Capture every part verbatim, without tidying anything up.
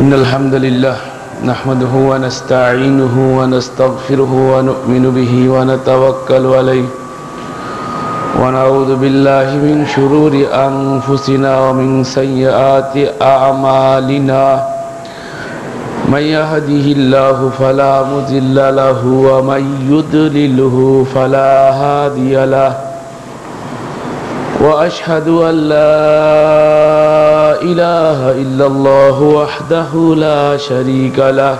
إن الحمد لله نحمده ونستعينه ونستغفره ونؤمن به ونتوكل عليه ونعوذ بالله من شرور أنفسنا ومن سيئات أعمالنا من يهده الله فلا مضل له ومن يضلله فلا هادي له وأشهد أن لا إله إلا الله وحده لا شريك له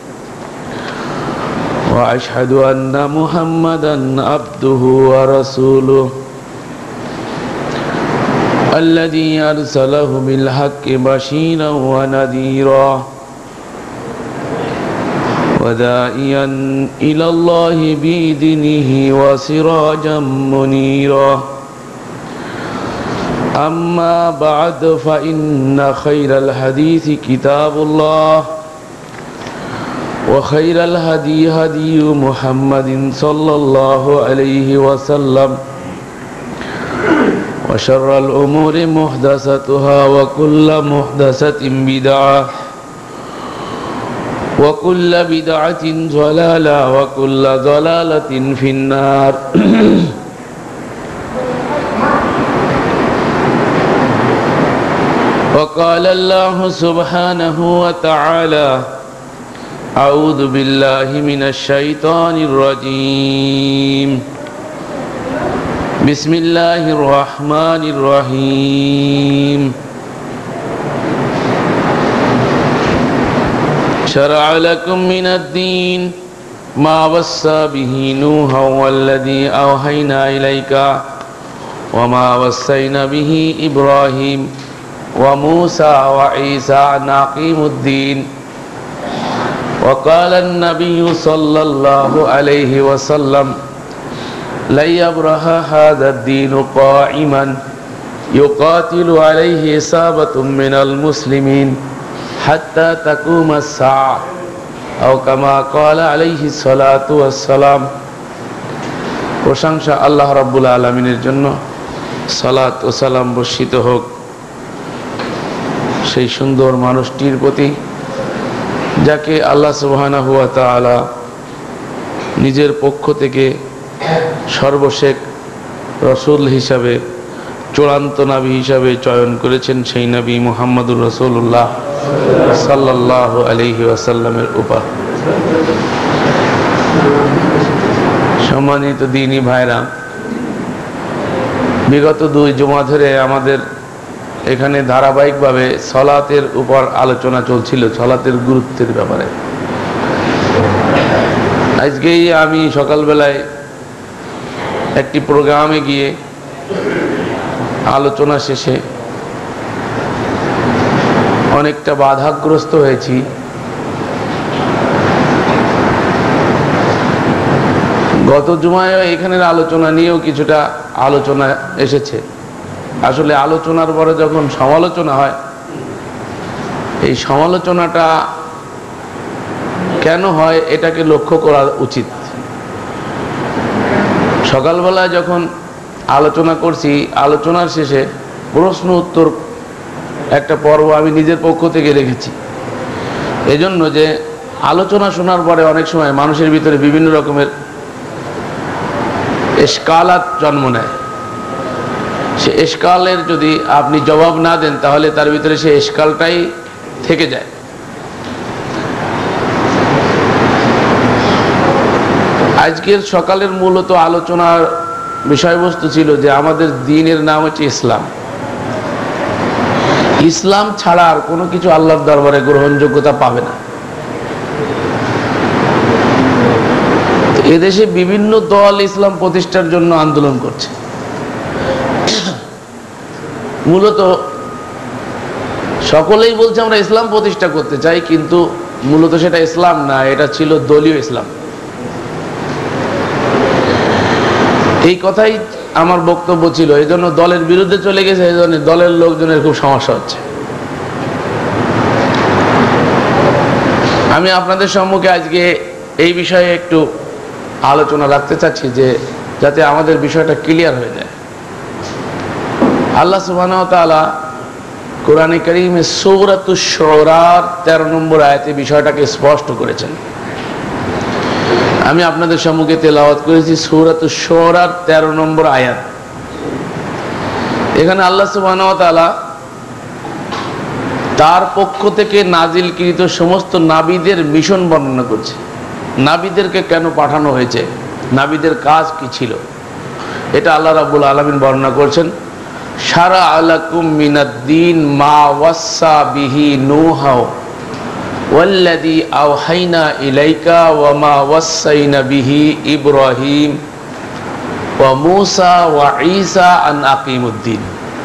وأشهد أن محمدا عبده ورسوله الذي أرسله بالحق بشيرا ونذيرا وداعيا إلى الله بإذنه وسراجا منيرا أما بعد فإن خير الحديث كتاب الله وخير الهدي هدي محمد صلى الله عليه وسلم وشر الأمور محدثاتها وكل محدثة بدعة وكل بدعة ضلالة وكل ضلالة في النار وقال الله سبحانه وتعالى أعوذ بالله من الشيطان الرجيم بسم الله الرحمن الرحيم شرع لكم من الدين ما وصى به نوحا والذي أوحينا إليك وما وصينا به إبراهيم وموسى وعيسى أن أقيموا الدين وقال النبي صلى الله عليه وسلم لن يبرح هذا الدين قائما يقاتل عليه إصابة من المسلمين حتى تقوم الساعة أو كما قال عليه الصلاة والسلام প্রশংসা আল্লাহ রাব্বুল আলামিনের জন্য সালাত ও সালাম বর্ষিত হোক সেই সুন্দর মানুষটির প্রতি যাকে আল্লাহ সুবহানাহু ওয়া তাআলা নিজের পক্ষ থেকে সর্বশেষ রসুল হিসাবে চূড়ান্ত নবী হিসাবে চয়ন করেছেন সেই নবী মুহাম্মদুর রাসূলুল্লাহ সাল্লাল্লাহু আলাইহি ওয়াসাল্লামের উপর। সম্মানিত দ্বীনী ভাইরা, বিগত দুই জুমা ধরে আমাদের এখানে ধারাবাহিকভাবে সালাতের উপর আলোচনা চলছিল, সালাতের গুরুত্বের ব্যাপারে। আজকেই আমি সকালবেলায় একটি প্রোগ্রামে গিয়ে আলোচনা শেষে অনেকটা বাধাগ্রস্ত হয়েছি। গত জুমায় এখানের আলোচনা নিয়েও কিছুটা আলোচনা এসেছে। আসলে আলোচনার পরে যখন সমালোচনা হয়, এই সমালোচনাটা কেন হয় এটাকে লক্ষ্য করা উচিত। সকালবেলায় যখন আলোচনা করছি, আলোচনার শেষে প্রশ্ন উত্তর একটা পর্ব আমি নিজের পক্ষ থেকে রেখেছি, এজন্য যে আলোচনা শোনার পরে অনেক সময় মানুষের ভিতরে বিভিন্ন রকমের ইশকালাত জন্ম নেয়। সে ইশকালের যদি আপনি জবাব না দেন তাহলে তার ভিতরে সে ইশকালটাই থেকে যায়। আজকের সকালের মূলত আলোচনার বিষয়বস্তু ছিল যে আমাদের দ্বীনের নাম হচ্ছে ইসলাম। ইসলাম ছাড়া আর কোনো কিছু আল্লাহর দরবারে গ্রহণযোগ্যতা পাবে না। এদেশে বিভিন্ন দল ইসলাম প্রতিষ্ঠার জন্য আন্দোলন করছে। মূলত সকলেই বলছে আমরা ইসলাম প্রতিষ্ঠা করতে চাই, কিন্তু মূলত সেটা ইসলাম না, এটা ছিল দলীয় ইসলাম। এই কথাই আমার বক্তব্য ছিল। এই জন্য দলের বিরুদ্ধে চলে গেছে, এই জন্য দলের লোকজনের খুব সমস্যা হচ্ছে। আমি আপনাদের সম্মুখে আজকে এই বিষয়ে একটু আলোচনা রাখতে চাচ্ছি, যে যাতে আমাদের বিষয়টা ক্লিয়ার হয়ে যায়। আল্লাহ সুবহানাহু ওয়া তাআলা কোরআনে কারিমে সূরাতুশ শুরার তেরো নম্বর আয়াতে বিষয়টাকে স্পষ্ট করেছেন। আমি আপনাদের সম্মুখে তেলাওয়াত করেছি সূরাতুশ শুরার তেরো নম্বর আয়াত। এখানে আল্লাহ সুবহানাহু ওয়া তাআলা তার পক্ষ থেকে নাজিলকৃত সমস্ত নাবিদের মিশন বর্ণনা করছে। নাবিদেরকে কেন পাঠানো হয়েছে, নাবিদের কাজ কি ছিল, এটা আল্লাহ রাব্বুল আলামিন বর্ণনা করছেন। শারা আলাকুম মিনাদ-দীন মা ওয়াসসা বিহি নূহা ওয়াল্লাযী আওহাইনা ইলাইকা ওয়া মা ওয়াসাইনা বিহি ইব্রাহিম ওয়া মূসা ওয়া ঈসা আন আকিমুদ-দীন।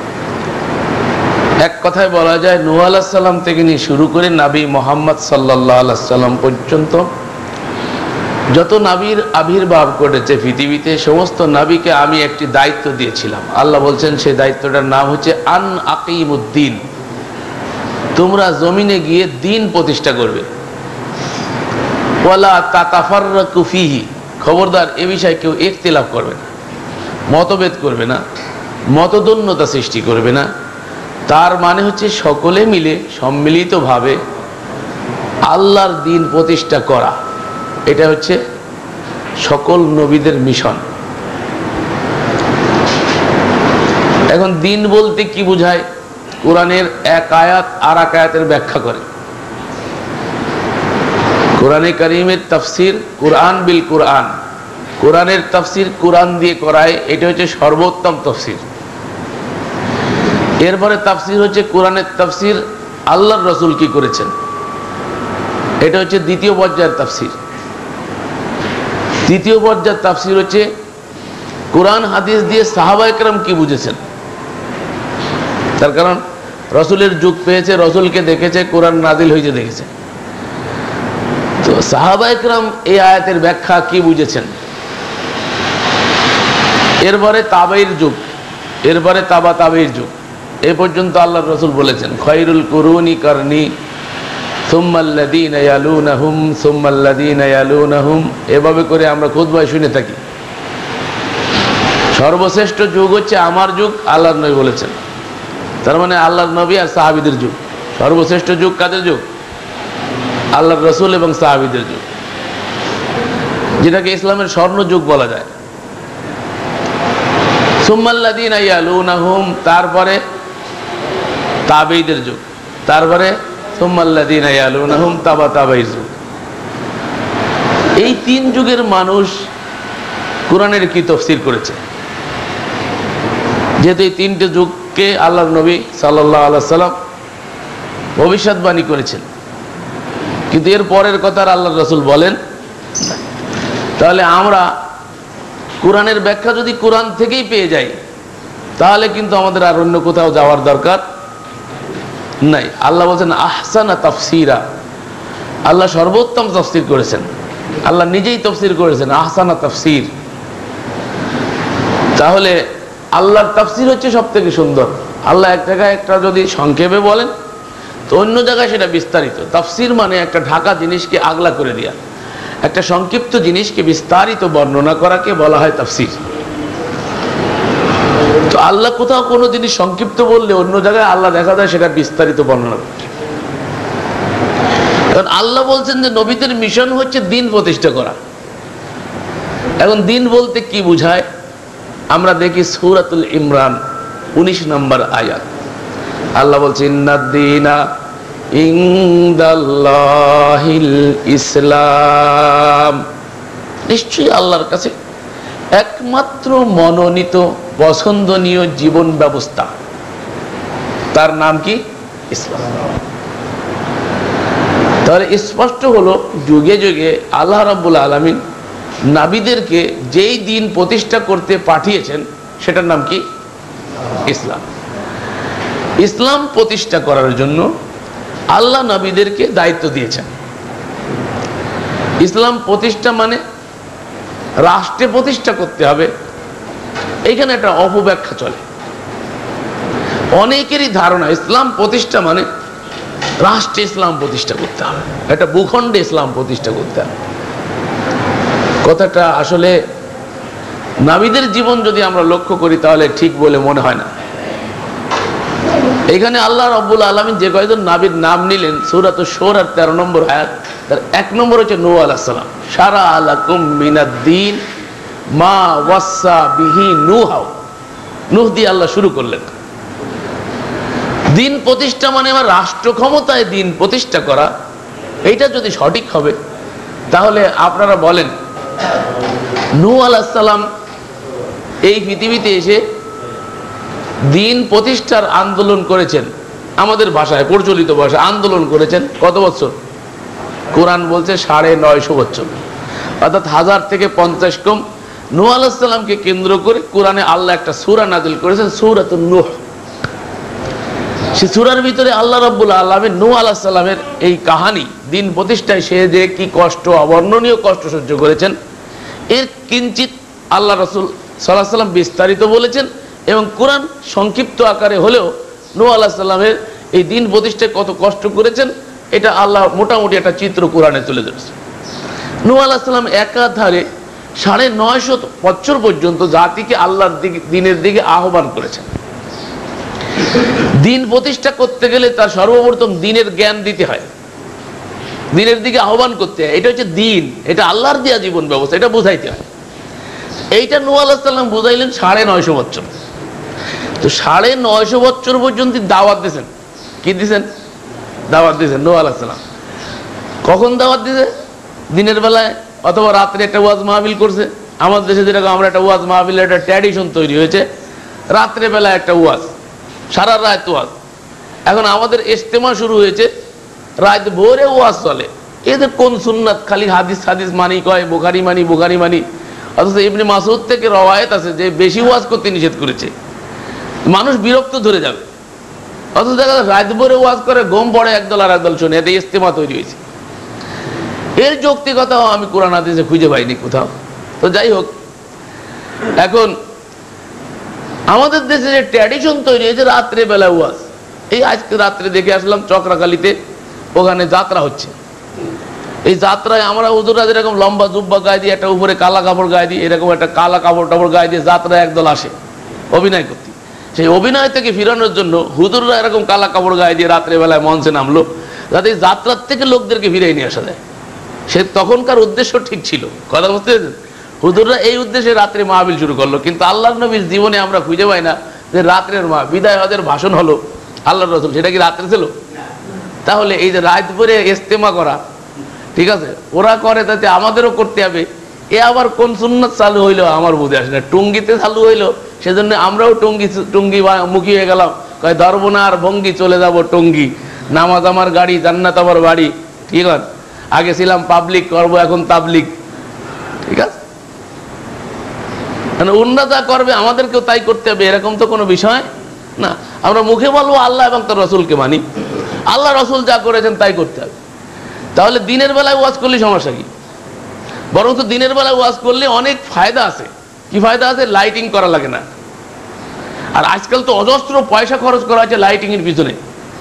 এক কথায় বলা যায় নূহ আলাইহিস সালাম থেকে নিয়ে শুরু করে নবী মুহাম্মদ সাল্লাল্লাহু আলাইহি সাল্লাম পর্যন্ত যত নবীর আবির্ভাব ঘটেছে পৃথিবীতে, সমস্ত নবীকে আমি একটি দায়িত্ব দিয়েছিলাম। আল্লাহ বলছেন সেই দায়িত্বটার নাম হচ্ছে আন আকিমুদ্দিন, তোমরা জমিনে গিয়ে দিন প্রতিষ্ঠা করবে। ওয়ালা তাতাফাররাকু ফীহি, খবরদার এ বিষয়ে কেউ ইখতিলাফ করবে না, মতভেদ করবে না, মতদন্যতা সৃষ্টি করবে না। তার মানে হচ্ছে সকলে মিলে সম্মিলিতভাবে আল্লাহর দিন প্রতিষ্ঠা করা, এটা হচ্ছে সকল নবীদের মিশন। এখন দিন বলতে কি বোঝায়, কোরআনের এক আয়াত আর এক আয়াতের ব্যাখ্যা করে। কোরআনে কারীমের তাফসীর কোরআন বিল কোরআন, কোরআনের তাফসীর কোরআন দিয়ে করায়, এটা হচ্ছে সর্বোত্তম তাফসীর। এরপরে তাফসীর হচ্ছে কোরআনের তাফসীর আল্লাহর রাসূল কি করেছেন, এটা হচ্ছে দ্বিতীয় পর্যায়ের তাফসীর। তৃতীয় পর্যায়ের তাফসীর হচ্ছে কোরআন হাদিস দিয়ে সাহাবায়ে কেরাম কি বুঝেছেন। তার কারণ রাসূলের যুগ পেয়েছে, রাসূলকে দেখেছে, কোরআন নাজিল হয়েছে দেখেছে। তো সাহাবায়ে কেরাম এই আয়াতের ব্যাখ্যা কি বুঝেছেন। এরপরে তাবেঈর যুগ, এরপরে তাবা তাবেঈর যুগ, এই পর্যন্ত আল্লাহর রাসূল বলেছেন খায়রুল কুরুনি কারনি সুম্মাল্লাযীনা ইয়ালুনাহুম সুম্মাল্লাযীনা ইয়ালুনাহুম, এভাবে করে আমরা খুতবায় শুনে থাকি। সর্বশ্রেষ্ঠ যুগ হচ্ছে আমার যুগ, আল্লাহর নবী বলেছেন। তার মানে আল্লাহর নবী আর সাহাবীদের যুগ। সর্বশ্রেষ্ঠ যুগ কাদের যুগ, আল্লাহর রাসূল এবং সাহাবীদের যুগ, যেটাকে ইসলামের স্বর্ণ যুগ বলা যায়। সুম্মাল্লাযীনা ইয়ালুনাহুম, তারপরে তাবেঈদের যুগ, তারপরে সুম্মাল্লাযীনা ইয়ালুনাহুম তাবা তাবেঈর যুগ। এই তিন যুগের মানুষ কোরআনের কি তাফসীর করেছে। যেহেতু এই তিনটে যুগকে আল্লাহর নবী সাল্লাল্লাহু আলাইহি সাল্লাম ভবিষ্যৎবাণী করেছেন, কিন্তু এর পরের কথা আল্লাহর রাসূল বলেন। তাহলে আমরা কোরআনের ব্যাখ্যা যদি কোরআন থেকেই পেয়ে যাই, তাহলে কিন্তু আমাদের আর অন্য কোথাও যাওয়ার দরকার নাই। আল্লাহ বলছেন আহসানা তাফসীরা, আল্লাহ সর্বোত্তম তাফসীর করেছেন, আল্লাহ নিজেই তাফসীর করেছেন আহসানা তাফসীর। তাহলে আল্লাহর তাফসীর হচ্ছে সবথেকে সুন্দর। আল্লাহ এক জায়গায় একটা যদি সংক্ষেপে বলেন, তো অন্য জায়গায় সেটা বিস্তারিত। তাফসীর মানে একটা ঢাকা জিনিসকে আগলা করে দেয়া, একটা সংক্ষিপ্ত জিনিসকে বিস্তারিত বর্ণনা করাকে বলা হয় তাফসীর। তো আল্লাহ কোথাও কোনো জিনিস সংক্ষিপ্ত বললে অন্য জায়গায় আল্লাহ দেখা যায় সেটা বিস্তারিত বর্ণনা করছে। কারণ আল্লাহ বলছেন যে নবীদের মিশন হচ্ছে দিন প্রতিষ্ঠা করা। এখন দিন বলতে কি বুঝায়, আমরা দেখি সূরাতুল ইমরান উনিশ নম্বর আয়াত। আল্লাহ বলছে ইন্নাদ-দীনা ইনদাল্লাহিল ইসলাম, নিশ্চয়ই আল্লাহর কাছে একমাত্র মনোনীত পছন্দনীয় জীবন ব্যবস্থা, তার নাম কি ইসলাম। তাহলে স্পষ্ট হলো যুগে যুগে আল্লাহ রাব্বুল আলামিন নবীদেরকে যেই দিন প্রতিষ্ঠা করতে পাঠিয়েছেন সেটার নাম কি ইসলাম। ইসলাম প্রতিষ্ঠা করার জন্য আল্লাহ নবীদেরকে দায়িত্ব দিয়েছেন। ইসলাম প্রতিষ্ঠা মানে রাষ্ট্রে প্রতিষ্ঠা করতে হবে, এখানে একটা অপব্যাখ্যা চলে। অনেকেরই ধারণা ইসলাম প্রতিষ্ঠা মানে রাষ্ট্রে ইসলাম প্রতিষ্ঠা করতে হবে, একটা ভূখণ্ডে ইসলাম প্রতিষ্ঠা করতে হবে। কথাটা আসলে নবীদের জীবন যদি আমরা লক্ষ্য করি তাহলে ঠিক বলে মনে হয় না। এখানে আল্লাহ রাব্বুল আলামিন যে কয়জন নবীর নাম নিলেন সূরাতুশ শূরার তেরো নম্বর আয়াত, তার এক নম্বর হচ্ছে নূহ আলাইহিস সালাম। শারা লাকুম মিনাদ-দীন মা ওয়াসা বিহি নূহ। নূহ দিয়ে আল্লাহ শুরু করলেন। দিন প্রতিষ্ঠা মানে আমার রাষ্ট্র ক্ষমতায় দিন প্রতিষ্ঠা করা, এইটা যদি সঠিক হবে তাহলে আপনারা বলেন নূহ আলাইহিস সালাম এই পৃথিবীতে এসে দিন প্রতিষ্ঠার আন্দোলন করেছেন, আমাদের ভাষায় প্রচলিত ভাষায় আন্দোলন করেছেন কত বছর? কোরআন বলছে সাড়ে নয়শো বছর, অর্থাৎ হাজার থেকে পঞ্চাশ কম। নূহ আলাইহিস সালামকে কেন্দ্র করে কোরআনে আল্লাহ একটা সূরা নাযিল করেছেন, সূরাতুন নূহ। সেই সূরার ভিতরে আল্লাহ রাব্বুল আলামিন নূহ আলাইহিস সালামের এই কাহিনী, দিন প্রতিষ্ঠায় সে যে কি কষ্ট, অবর্ণনীয় কষ্ট সহ্য করেছেন, এর কিঞ্চিত আল্লাহ রাসূল সাল্লাল্লাহু আলাইহি ওয়াসাল্লাম বিস্তারিত বলেছেন। এবং কোরআন সংক্ষিপ্ত আকারে হলেও নূহ আলাইহিস সালামের এই দিন প্রতিষ্ঠায় কত কষ্ট করেছেন এটা আল্লাহ মোটামুটি একটা চিত্র কোরআনে তুলে ধরেছে। নূহ আলাইহিস সালাম একাধারে সাড়ে নয়শো বছর পর্যন্ত জাতিকে আল্লাহর দিকে, দিনের দিকে আহ্বান করেছেন। দিন প্রতিষ্ঠা করতে গেলে তার সর্বপ্রথম দিনের জ্ঞান দিতে হয়, দিনের দিকে আহ্বান করতে হয়। এটা হচ্ছে দিন, এটা আল্লাহর দেয়া জীবন ব্যবস্থা, এটা বুঝাইতে হয়। এইটা নূহ আলাইহিস সালাম বুঝাইলেন সাড়ে নয়শো বছর। তো সাড়ে নয়শো বছর পর্যন্ত দাওয়াত দিয়েছেন। কি দিয়েছেন? দাওয়াত দিয়েছেন নূহ আলাইহিস সালাম। কখন দাওয়াত দিয়েছে? দিনের বেলায় অথবা রাত্রে একটা ওয়াজ মাহফিল করছে। আমাদের দেশে যেরকম আমরা একটা ওয়াজ মাহফিলের একটা ট্র্যাডিশন তৈরি হয়েছে, রাত্রে বেলায় একটা ওয়াজ, সারা রাত ওয়াজ। এখন আমাদের ইজতেমা শুরু হয়েছে, রাত ভোরে ওয়াজ চলে। এদের কোন সুন্নাত? খালি হাদিস হাদিস মানি, কয় বুখারী মানি বুখারী মানি। অথচ ইবনে মাসউদ থেকে রওয়ায়াত আছে যে বেশি ওয়াজ করতে নিষেধ করেছে, মানুষ বিরক্ত ধরে যাবে। অথচ দেখা যায় রাত ভোরে ওয়াজ করে, ঘুম পড়ে একদল আর একদল শুনে, এতে ইজতেমা তৈরি হয়েছে। এর যৌক্তিকতাও আমি কোরআন হাদিসে খুঁজে পাইনি কোথাও। তো যাই হোক, এখন আমাদের দেশে যে ট্র্যাডিশন তৈরি হয়েছে রাত্রে বেলা ওয়াজ, এই আজকে রাত্রে দেখে আসলাম চক্রাকালীতে ওখানে যাত্রা হচ্ছে। এই যাত্রায় আমরা হুজুররা যেরকম লম্বা জুব্বা গায়ে দিয়ে, একটা উপরে কালা কাপড় গায়ে দিয়ে, এরকম একটা কালা কাপড় টাপড় গায়ে দিয়ে যাত্রায় একদল আসে অভিনয় করতে। সেই অভিনয় থেকে ফিরানোর জন্য হুজুররা এরকম কালা কাপড় গায়ে দিয়ে রাত্রে বেলায় মঞ্চে নামলো, যাতে যাত্রার থেকে লোকদেরকে ফিরিয়ে নিয়ে আসা যায়। সে তখনকার উদ্দেশ্য ঠিক ছিল, কথা বুঝতে পেরেছেন? হুজুররা এই উদ্দেশ্যে রাত্রে মাহফিল শুরু করলো। কিন্তু আল্লাহর নবীর জীবনে আমরা খুঁজে পাই না যে রাত্রের মা বিদায় হজের ভাষণ হলো আল্লাহর রাসূল, সেটা কি রাত্রে ছিল? তাহলে এই যে রাত ভরে ইজতেমা করা, ঠিক আছে, ওরা করে তাতে আমাদেরও করতে হবে। এ আবার কোন সুন্নাত চালু হইলো আমার বুঝে আসে না। টুঙ্গিতে চালু হইলো, সেজন্য আমরাও টুঙ্গি টুঙ্গি মুখী হয়ে গেলাম। কয় ধরবো না আর ভঙ্গি, চলে যাব টুঙ্গি, নামাজ আমার গাড়ি, জান্নাত আমার বাড়ি। ঠিক আছে, আগে ছিলাম পাবলিক, করবো এখন তাবলিক। ঠিক আছে, মানে অন্য যা করবে আমাদেরকেও তাই করতে হবে, এরকম তো কোনো বিষয় না। আমরা মুখে বলবো আল্লাহ এবং তার রসুলকে মানি, আল্লাহ রসুল যা করেছেন তাই করতে হবে। তাহলে দিনের বেলায় ওয়াজ করলে সমস্যা কি? বরং তো দিনের বেলায় ওয়াজ করলে অনেক ফায়দা আছে। কি ফায়দা আছে? লাইটিং করা লাগে না। আর আজকাল তো অজস্র পয়সা খরচ করা হচ্ছে লাইটিং এর পিছনে,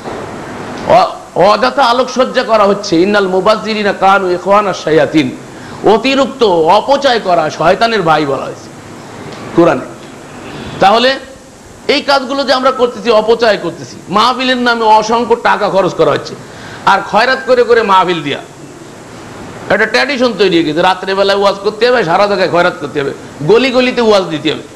অযথা আলোকসজ্জা করা হচ্ছে। ইন্নাল মুবাজ্জিরিনা কানু ইখওয়ানাশ শায়াতিন, অতিরিক্ত অপচয় করা শয়তানের ভাই বলা হয়েছে কোরআনে। তাহলে এই কাজগুলো যে আমরা করতেছি, অপচয় করতেছি, মাহফিলের নামে অসংখ্য টাকা খরচ করা হচ্ছে। আর খয়রাত করে করে মাহফিল দিয়া একটা ট্র্যাডিশন তৈরি হয়ে গেছে, রাত্রে বেলায় ওয়াজ করতে হবে, সারা জায়গায় খয়রাত করতে হবে, গলি গলিতে ওয়াজ দিতে হবে।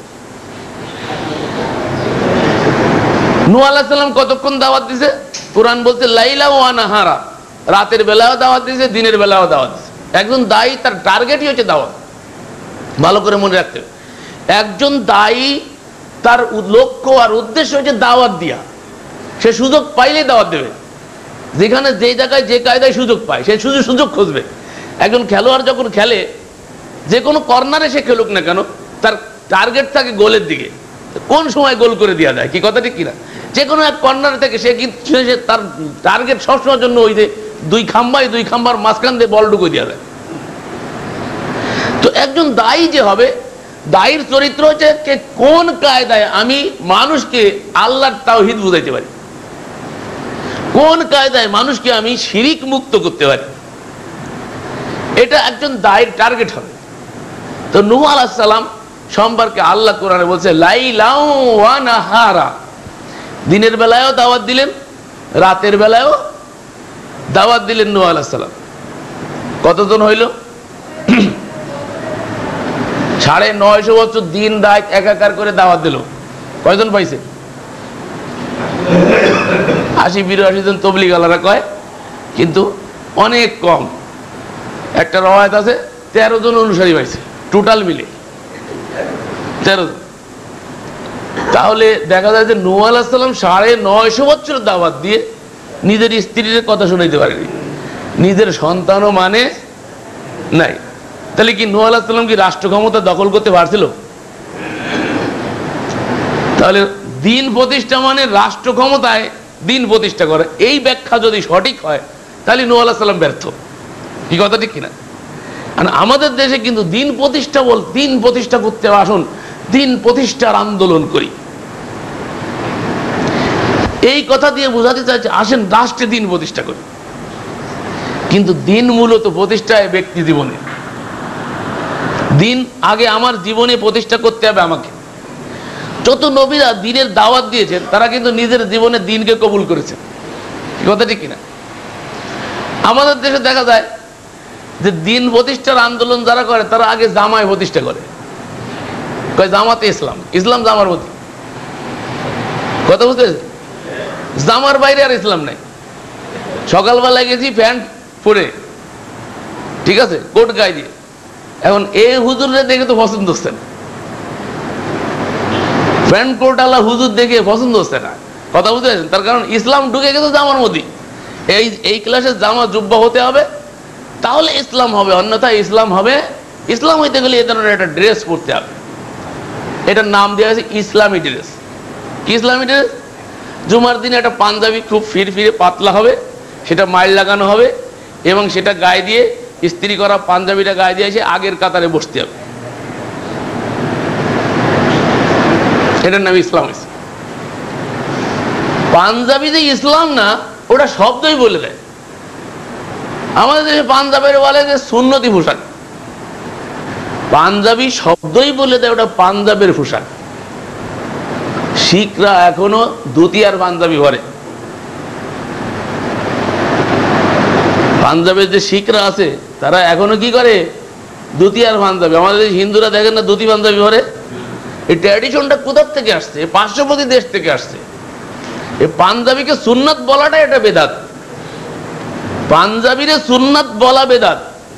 নূহ আলাইহিস সালাম কতক্ষণ দাওয়াত দিছে? কোরআন বলছে লাইলা ওয়া নাহারা, রাতের বেলাও দাওয়াত দিছে, দিনের বেলাও দাওয়াত দিছে। একজন দায়ী তার টার্গেটই হচ্ছে দাওয়াত, ভালো করে মনে রাখতে হবে। একজন দায়ী তার লক্ষ্য আর উদ্দেশ্য হচ্ছে দাওয়াত দিয়া। সে সুযোগ পাইলেই দাওয়াত দেবে, যেখানে যে জায়গায় যে কায়দায় সুযোগ পায় সে শুধু সুযোগ খুঁজবে। একজন খেলোয়াড় যখন খেলে, যে কোনো কর্নারে সে খেলুক না কেন, তার টার্গেট থাকে গোলের দিকে, কোন সময় গোল করে দেওয়া যায়। কি কথা ঠিক কিনা? যে কোনো এক কর্নার থেকে সে কিন্তু তার টার্গেট সবসময়ের জন্য ওই যে দুই খাম্বায় দুই খাম্বার মাঝখান দিয়ে বল ঢুকে দেওয়া যায়। তো একজন দায়ী যে হবে, দায়ীর চরিত্র হচ্ছে কোন কায়দায় আমি মানুষকে আল্লাহর তাওহীদ বুঝাইতে পারি, কোন কায়দায় মানুষকে আমি শিরিক মুক্ত করতে পারি, এটা একজন দায়ীর টার্গেট হবে। তো নূহ আলাইহিস সালাম সম্পর্কে আল্লাহ কোরআনে বলছে লাইলা ওয়া নাহারা, দিনের বেলায়ও দাওয়াত দিলেন, রাতের বেলায়ও দাওয়াত দিলেন নূহ আলাইহিস সালাম। কতজন হইল? সাড়ে নয়শো বছর দিন রাত একাকার করে দাওয়াত দিল। কয়জন পাইছে? আশি বিরাশি জন তবলিগ আলারা কয়, কিন্তু অনেক কম। একটা রওয়ায়াত আছে তেরো জন অনুসারী পাইছে টোটাল মিলে, তেরো জন। তাহলে দেখা যায় যে নূহ আলাইহিস সালাম সাড়ে নয়শো বছর দাওয়াত দিয়ে নিজের স্ত্রীর কথা শুনাইতে পারেনি, নিজের সন্তানও মানে নাই। তাহলে কি নূহ আলাইহিস সালাম কি রাষ্ট্র ক্ষমতা দখল করতে পারছিল? তাহলে দিন প্রতিষ্ঠা মানে রাষ্ট্র ক্ষমতায় দিন প্রতিষ্ঠা করে, এই ব্যাখ্যা যদি সঠিক হয় তাহলে নূহ আলাইহিস সালাম ব্যর্থ। কি কথা ঠিক কিনা? আর আমাদের দেশে কিন্তু দিন প্রতিষ্ঠা বল দিন প্রতিষ্ঠা করতে আসুন, দিন প্রতিষ্ঠার আন্দোলন করি, এই কথা দিয়ে বোঝাতে চাইছে আসেন রাষ্ট্রে দিন প্রতিষ্ঠা করি। কিন্তু দিন মূলত প্রতিষ্ঠায় ব্যক্তি জীবনে, দিন আগে আমার জীবনে প্রতিষ্ঠা করতে হবে আমাকে। যত নবীরা দিনের দাওয়াত দিয়েছেন তারা কিন্তু নিজের জীবনে দিনকে কবুল করেছেন। কথা ঠিক কিনা? আমাদের দেশে দেখা যায় যে দিন প্রতিষ্ঠার আন্দোলন যারা করে তারা আগে জামায় প্রতিষ্ঠা করে, কয় জামাতে ইসলাম, ইসলাম জামার প্রতি। কথা বুঝতে পেরেছেন? জামার বাইরে আর ইসলাম নাই। সকালবেলায় গেছি প্যান্ট পরে, ঠিক আছে, কোট গায়ে দিয়ে। এখন এই হুজুরে দেখে তো পছন্দ হচ্ছে না, প্যান্ট কোট আলা হুজুর দেখে পছন্দ হচ্ছে না। কথা বুঝতে পেরেছেন? তার কারণ ইসলাম ঢুকে গেছে জামার মধ্যে। এই এই ক্লাসে জামা জুব্বা হতে হবে, তাহলে ইসলাম হবে, অন্যথায় ইসলাম হবে। ইসলাম হইতে গেলে এ ধরনের একটা ড্রেস পরতে হবে। এটার নাম দেওয়া হয়েছে ইসলামী ড্রেস। কি ইসলামী ড্রেস? জুমার দিনে একটা পাঞ্জাবি খুব ফির ফিরে পাতলা হবে, সেটা মাইল লাগানো হবে, এবং সেটা গায়ে দিয়ে ইস্ত্রি করা পাঞ্জাবিটা গায়ে দিয়ে এসে আগের কাতারে বসতে হবে। এটার নাম ইসলাম। পাঞ্জাবি যে ইসলাম না, ওটা শব্দই বলে দেয়। আমাদের দেশে পাঞ্জাবের বলে যে সুন্নতি পোশাক, পাঞ্জাবি শব্দই বলে দেয় ওটা পাঞ্জাবের পোশাক। শিখরা এখনো ধুতি আর পাঞ্জাবি পরে। পাঞ্জাবের যে শিখরা আছে তারা এখনো কি করে? ধুতি আর পাঞ্জাবি। আমাদের হিন্দুরা দেখেন না ধুতি পাঞ্জাবি পরে। এই ট্র্যাডিশনটা কোথার থেকে আসছে? পার্শ্ববর্তী দেশ থেকে আসছে। এই পাঞ্জাবিকে সুন্নাত বলাটা এটা বেদাত। পাঞ্জাবিরে সুন্নাত বলা বেদাত।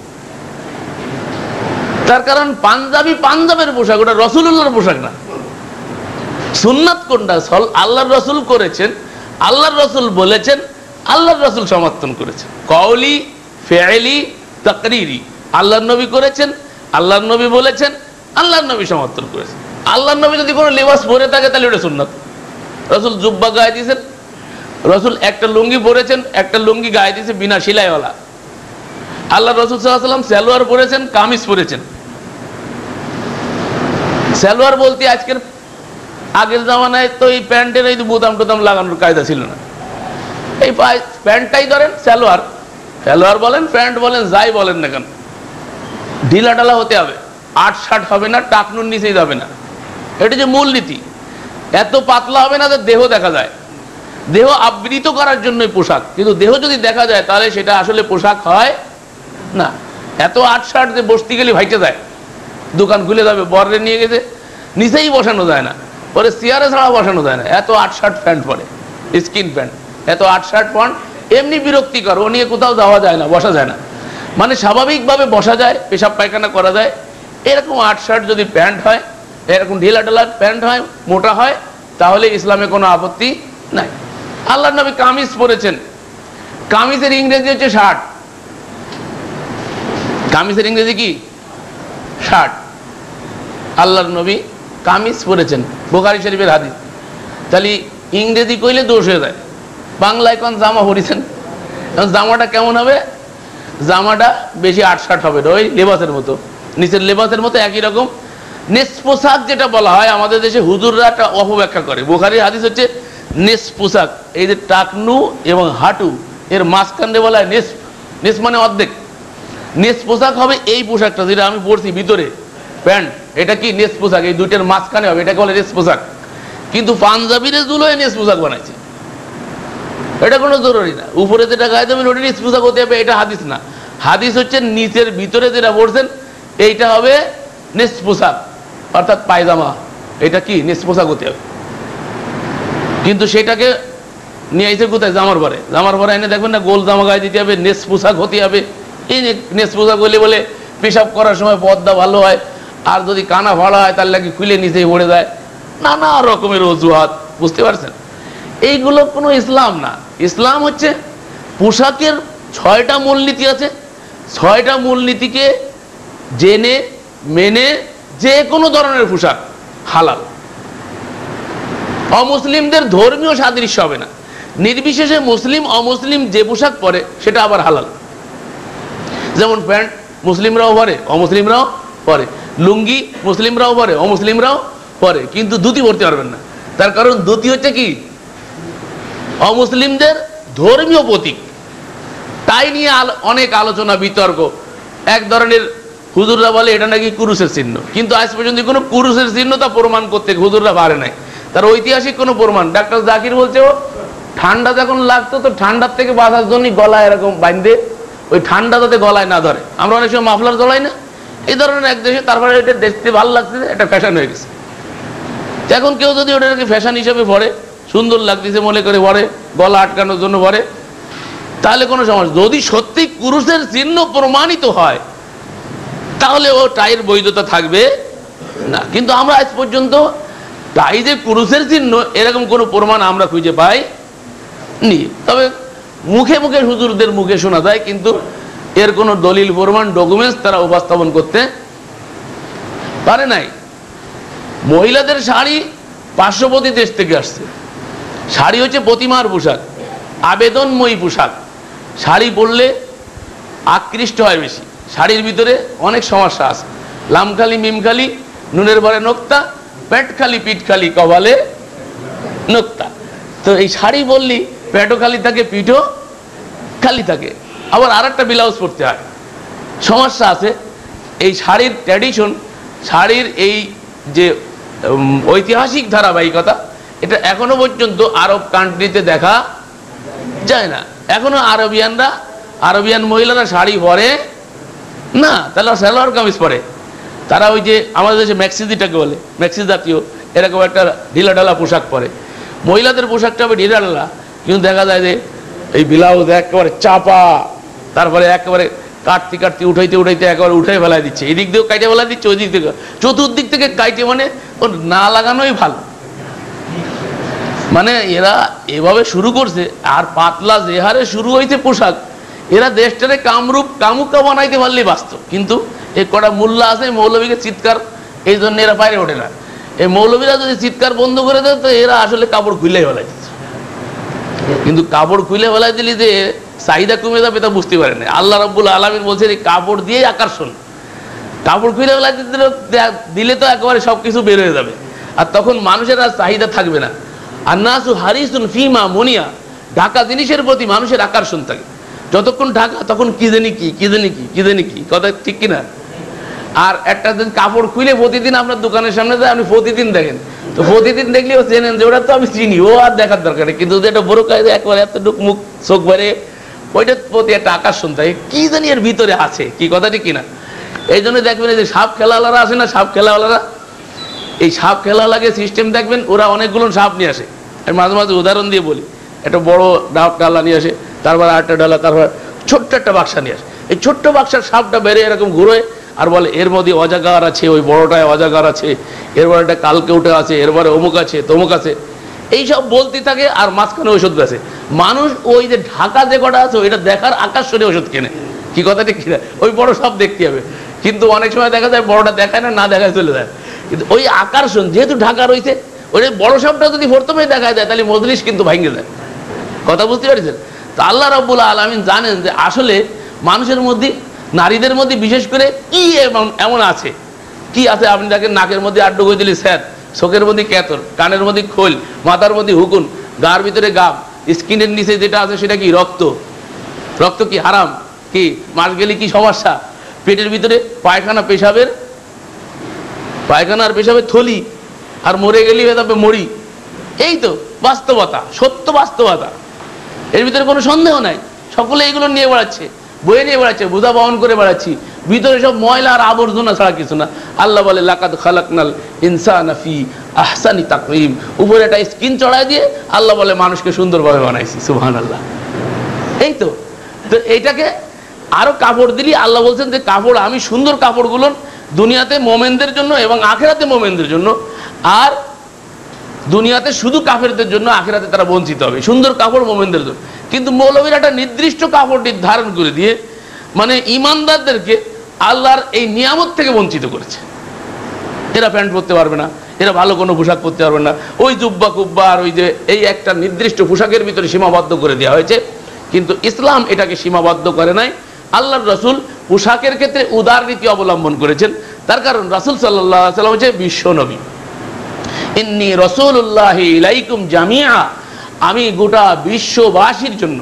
তার কারণ পাঞ্জাবি পাঞ্জাবের পোশাক, ওটা রাসূলুল্লাহর পোশাক না। সুন্নাত কোনটা? আল্লাহর রাসূল করেছেন, আল্লাহর রাসূল বলেছেন, আল্লাহর রাসূল সমর্থন করেছেন। কওলি, ফি'লি, তাকরিরি। আল্লাহর নবী করেছেন, আল্লাহর নবী বলেছেন, আল্লাহর নবী সমর্থন করেছেন। আল্লাহর নবী যদি কোনো লেবাস পরে থাকে তাহলে ওটা সুন্নাত। রাসূল জুব্বা গায়ে দিয়েছেন, রাসূল একটা লুঙ্গি পরেছেন, একটা লুঙ্গি গায়ে দিয়েছে বিনা সেলাইওয়ালা। আল্লাহ রাসূল সাল্লাল্লাহু আলাইহি ওয়াসাল্লাম সালোয়ার পরেছেন, কামিজ পরেছেন। সালোয়ার বলতে আজকের, আগের জামানায় তো এই প্যান্টের এই বোতাম টোতাম লাগানোর কায়দা ছিল না। এই প্যান্টটাই ধরেন সালোয়ার, সালোয়ার বলেন, প্যান্ট বলেন, যাই বলেন না কেন, ঢিলা ঢালা হতে হবে, আট ষাট হবে না, টাকনুর নিচেই যাবে না। এটা যে মূল নীতি। এত পাতলা হবে না যে দেহ দেখা যায়। দেহ আবৃত করার জন্যই পোশাক, কিন্তু দেহ যদি দেখা যায় তাহলে সেটা আসলে পোশাক হয় না। এত আট ষাট যে বসতে গেলে ভাইটে যায়, দোকান খুলে যাবে, বর্রে নিয়ে গেছে, নিচেই বসানো যায় না, পরে চেয়ারে ছাড়া বসানো যায় না। এত আট ষাট প্যান্ট পরে, স্কিন প্যান্ট, এত আট ষাট প্যান্ট এমনি বিরক্তিকর, ও নিয়ে কোথাও যাওয়া যায় না, বসা যায় না। মানে স্বাভাবিকভাবে বসা যায়, পেশাব পায়খানা করা যায়। এরকম আট ষাট যদি প্যান্ট হয়, এরকম ঢিলা ঢালা প্যান্ট হয়, মোটা হয়, তাহলে ইসলামে কোনো আপত্তি নাই। আল্লাহর নবী কামিজ পরেছেন, কামিজের ইংরেজি হচ্ছে শার্ট। কামিজের ইংরেজি কি? শার্ট। আল্লাহর নবী কামিজ পরেছেন, বুখারী শরীফের হাদিস। তাহলে ইংরেজি কইলে দোষ হয়ে যায়। বাংলায় কোন জামা পরেছেন, জামাটা কেমন হবে? জামাটা বেশি আট ষাট হবে, ওই লেবাসের মতো, নিচের লেবাসের মতো একই রকম। নেস পোশাক যেটা বলা হয়, আমাদের দেশে হুজুররা একটা অপব্যাখ্যা করে। বুখারীর হাদিস হচ্ছে নেস পোশাক। এই যে টাকনু এবং হাঁটু এর মাঝখানে বলা হয় নেস। নেস মানে অর্ধেক। নেস পোশাক হবে এই পোশাকটা যেটা আমি পরছি ভিতরে প্যান্ট, এটা কি নেস পোশাক। এই দুইটার মাঝখানে হবে, এটাকে বলে নেস পোশাক। কিন্তু পাঞ্জাবিরে জুলোয় নিজ পোশাক বানাইছে, এটা কোনো জরুরি না। উপরে যেটা গায়ে দেবেন ওটা নিজ পোশাক হতে হবে, এটা হাদিস না। হাদিস হচ্ছে নিচের ভিতরে যেটা পড়ছেন এইটা হবে নিজ পোশাক, অর্থাৎ পায়জামা, এটা কি নিজ পোশাক হতে হবে। কিন্তু সেটাকে নিয়ে আইছে কোথায়? জামার পরে। জামার পরে এনে দেখবেন না গোল জামা গায়ে দিতে হবে, নেস পোশাক হতে হবে। এই নেস পোশাক হলে বলে পেশাব করার সময় পর্দা ভালো হয়, আর যদি কানা ভাড়া হয় তাহলে কি খুলে নিচেই পড়ে যায়, নানা রকমের অজুহাত, বুঝতে পারছেন? এইগুলো কোনো ইসলাম না। ইসলাম হচ্ছে পোশাকের ছয়টা মূলনীতি আছে, ছয়টা মূলনীতিকে জেনে মেনে যে কোনো ধরনের পোশাক হালাল। অমুসলিমদের ধর্মীয় সাদৃশ্য হবে না, নির্বিশেষে মুসলিম অমুসলিম যে পোশাক পরে সেটা আবার হালাল। যেমন প্যান্ট মুসলিমরাও পরে, অমুসলিমরাও পরে, লুঙ্গি মুসলিমরাও পরে, অমুসলিমরাও পরে, কিন্তু ধুতি পরতে পারবেন না। তার কারণ ধুতি হচ্ছে কি অমুসলিমদের ধর্মীয় প্রতীক। তাই নিয়ে অনেক আলোচনা বিতর্ক। এক ধরনের হুজুররা বলে এটা নাকি কুরুসের চিহ্ন, কিন্তু আজ পর্যন্ত কোনো কুরুসের চিহ্ন তা প্রমাণ করতে হুজুররা পারে নাই। তার ঐতিহাসিক কোনো প্রমাণ। ডাক্তার জাকির বলছে ও ঠান্ডা যখন লাগতো তো ঠান্ডার থেকে বাঁচার জন্য গলায় এরকম বাঁধে ওই ঠান্ডা যাতে গলায় না ধরে। আমরা অনেক সময় মাফলার জ্বলাই না, এই ধরনের এক দেশে। তারপরে এটা দেখতে ভালো লাগছে, এটা ফ্যাশন হয়ে গেছে। এখন কেউ যদি ওটাকে ফ্যাশন হিসেবে পরে, সুন্দর লাগতেছে মনে করে পরে, গলা আটকানোর জন্য পরে, তাহলে কোনো সমস্যা। যদি সত্যি কুরুসের চিহ্ন প্রমাণিত হয় তাহলে ও টাইয়ের বৈধতা থাকবে না। কিন্তু আমরা আজ পর্যন্ত টাই যে কুরুসের চিহ্ন এরকম কোনো প্রমাণ আমরা খুঁজে পাই নি। তবে মুখে মুখে হুজুরদের মুখে শোনা যায়, কিন্তু এর কোনো দলিল প্রমাণ ডকুমেন্টস তারা উপস্থাপন করতে পারে নাই। মহিলাদের শাড়ি পার্শ্ববর্তী দেশ থেকে আসছে। শাড়ি হচ্ছে প্রতিমার পোশাক, আবেদনময়ী পোশাক। শাড়ি পরলে আকৃষ্ট হয় বেশি। শাড়ির ভিতরে অনেক সমস্যা আছে, লামখালি মিমখালি, নুনের ভরে নোক্তা, পেট খালি পিঠ খালি কপালে নোক্তা। তো এই শাড়ি বললি পেটও খালি থাকে, পিঠও খালি থাকে। আবার আর একটা ব্লাউজ পরতে হয়, সমস্যা আছে। এই শাড়ির ট্র্যাডিশন, শাড়ির এই যে ঐতিহাসিক ধারাবাহিকতা, এটা এখনো পর্যন্ত আরব কান্ট্রিতে দেখা যায় না। এখনো আরবিয়ানরা, আরবিয়ান মহিলারা শাড়ি পরে না, তাহলে সালোয়ার কামিজ পরে। তারা ওই যে আমাদের দেশে ম্যাক্সিজিটাকে বলে, ম্যাক্সি জাতীয় এরকম একটা ঢিলা ঢালা পোশাক পরে। মহিলাদের পোশাকটা হবে ঢিলা ঢালা, কিন্তু দেখা যায় যে এই ব্লাউজ একেবারে চাপা, তারপরে একেবারে কাটতে কাটতে উঠাইতে উঠাইতে একেবারে উঠাই ফেলাই দিচ্ছে, এই দিক দিয়েও কাইটে ফেলাই দিচ্ছে, ওই দিক থেকে চতুর্দিক থেকে কাইটে, মানে ওর না লাগানোই ভালো। মানে এরা এভাবে শুরু করছে। আর পাতলা যে হারে শুরু হয়েছে পোশাক, এরা দেশটারে কামরূপ কামুকা বানাইতে পারলেই বাস্তব। কিন্তু এই কটা মোল্লা আছে, মৌলবীকে চিৎকার, এই জন্য এরা বাইরে ওঠে না। এই মৌলবীরা যদি চিৎকার বন্ধ করে দেয় তো এরা আসলে কাপড় খুলে ফেলাই দিচ্ছে। কিন্তু কাপড় খুলে ফেলাই দিলে যে চাহিদা কমে যাবে তা বুঝতে পারে না। আল্লাহ রাব্বুল আলামিন বলছেন এই কাপড় দিয়ে আকর্ষণ, কাপড় খুলে ফেলাই দিলে তো একেবারে সবকিছু বের হয়ে যাবে, আর তখন মানুষের আর চাহিদা থাকবে না। আর নাসু হারিসুন ফিমা মনিয়া, ঢাকা জিনিসের প্রতি মানুষের আকর্ষণ থাকে। যতক্ষণ ঢাকা তখন কি জানি কি কি জানি কি কি জানি কি, কথা ঠিক কিনা? আর একটা দিন কাপড় খুলে প্রতিদিন আপনার দোকানের সামনে যায়, আপনি প্রতিদিন দেখেন, তো প্রতিদিন দেখলেও চেনেন যে ওটা তো আমি চিনি, ও আর দেখার দরকার নেই। কিন্তু যেটা বড় কাজ একবার এতটুক মুখ চোখ ভরে, ওইটার প্রতি একটা আকর্ষণ থাকে, কি জানি এর ভিতরে আছে, কি কথা ঠিক কিনা? এই জন্য দেখবেন যে সাপ খেলাওয়ালারা আসে না, সাপ খেলাওয়ালারা, এই সাপ খেলাওয়ালাকে সিস্টেম দেখবেন, ওরা অনেকগুলো সাপ নিয়ে আসে। আমি মাঝে মাঝে উদাহরণ দিয়ে বলি, একটা বড় ডাব ডালা নিয়ে আসে, তারপর আরেকটা ডালা, তারপর ছোট্ট একটা বাক্সা নিয়ে আসে। এই ছোট্ট বাক্সার সাপটা বেড়ে এরকম ঘুরোয় আর বলে এর মধ্যে অজাগার আছে, ওই বড়টায় অজাগার আছে, এরপর একটা কালকে উঠে আছে, এরপরে অমুক আছে তমুক আছে, এইসব বলতে থাকে। আর মাঝখানে ওষুধ বেছে মানুষ, ওই যে ঢাকা যে কটা আছে ওইটা দেখার আকর্ষণে ওষুধ কেনে, কি কথা ঠিক কিনা? ওই বড় সব দেখতে হবে, কিন্তু অনেক সময় দেখা যায় বড়টা দেখায় না, না দেখায় চলে যায়। কিন্তু ওই আকর্ষণ যেহেতু ঢাকা রয়েছে, ওই বড় সবটা যদি প্রথমে দেখায় দেয় তাহলে মজলিস কিন্তু ভাঙে যায়, কথা বুঝতে পারছেন? তো আল্লাহ রাব্বুল আলামিন জানেন যে আসলে মানুষের মধ্যে, নারীদের মধ্যে বিশেষ করে কি এমন এমন আছে, কি আছে? আপনি দেখেন নাকের মধ্যে আড্ডু করে দিলে স্যার, চোখের মধ্যে ক্যাতর, কানের মধ্যে খোল, মাথার মধ্যে হুকুন, গার ভিতরে গাম, স্কিনের নিচে যেটা আছে সেটা কি রক্ত, রক্ত কি হারাম, কি মাস গেলে কি সমস্যা, পেটের ভিতরে পায়খানা পেশাবের, পায়খানা আর পেশাবের থলি, আর মরে গেলে হয়ে যাবে মরি, এই তো বাস্তবতা, সত্য বাস্তবতা, এর ভিতরে কোনো সন্দেহ নাই। সকলে এইগুলো নিয়ে বেড়াচ্ছে, বয়ে নিয়ে বেড়াচ্ছে, বোঝা বহন করে বেড়াচ্ছি, ভিতরে সব ময়লা আর আবর্জনা ছাড়া কিছু না। আল্লাহ বলে লাকাদ খালাকনাল ইনসানা ফি আহসানি তাকওয়িম, উপরে একটা স্কিন চড়ায় দিয়ে আল্লাহ বলে মানুষকে সুন্দরভাবে বানাইছি। সুবহানাল্লাহ। এই তো তো এইটাকে আরো কাপড় দিলি আল্লাহ বলছেন যে কাপড় আমি সুন্দর কাপড়গুলো দুনিয়াতে মোমেনদের জন্য এবং আখিরাতে মোমেনদের জন্য, আর দুনিয়াতে শুধু কাফেরদের জন্য, আখিরাতে তারা বঞ্চিত হবে। সুন্দর কাপড় মোমেনদের জন্য, কিন্তু মৌলবীরা একটা নির্দিষ্ট কাপড় নির্ধারণ করে দিয়ে মানে ইমানদারদেরকে আল্লাহর এই নিয়ামত থেকে বঞ্চিত করেছে। এরা প্যান্ট পরতে পারবে না, এরা ভালো কোনো পোশাক পরতে পারবে না, ওই জুব্বা কুব্বা আর ওই যে এই একটা নির্দিষ্ট পোশাকের ভিতরে সীমাবদ্ধ করে দেওয়া হয়েছে। কিন্তু ইসলাম এটাকে সীমাবদ্ধ করে নাই। আল্লাহর রাসূল পোশাকের ক্ষেত্রে উদার নীতি অবলম্বন করেছেন। তার কারণ রাসূল সাল্লাল্লাহু আলাইহি ওয়াসাল্লাম হচ্ছে বিশ্ব নবী। ইন্নী রাসূলুল্লাহি ইলাইকুম জামিআ, আমি গোটা বিশ্ববাসীর জন্য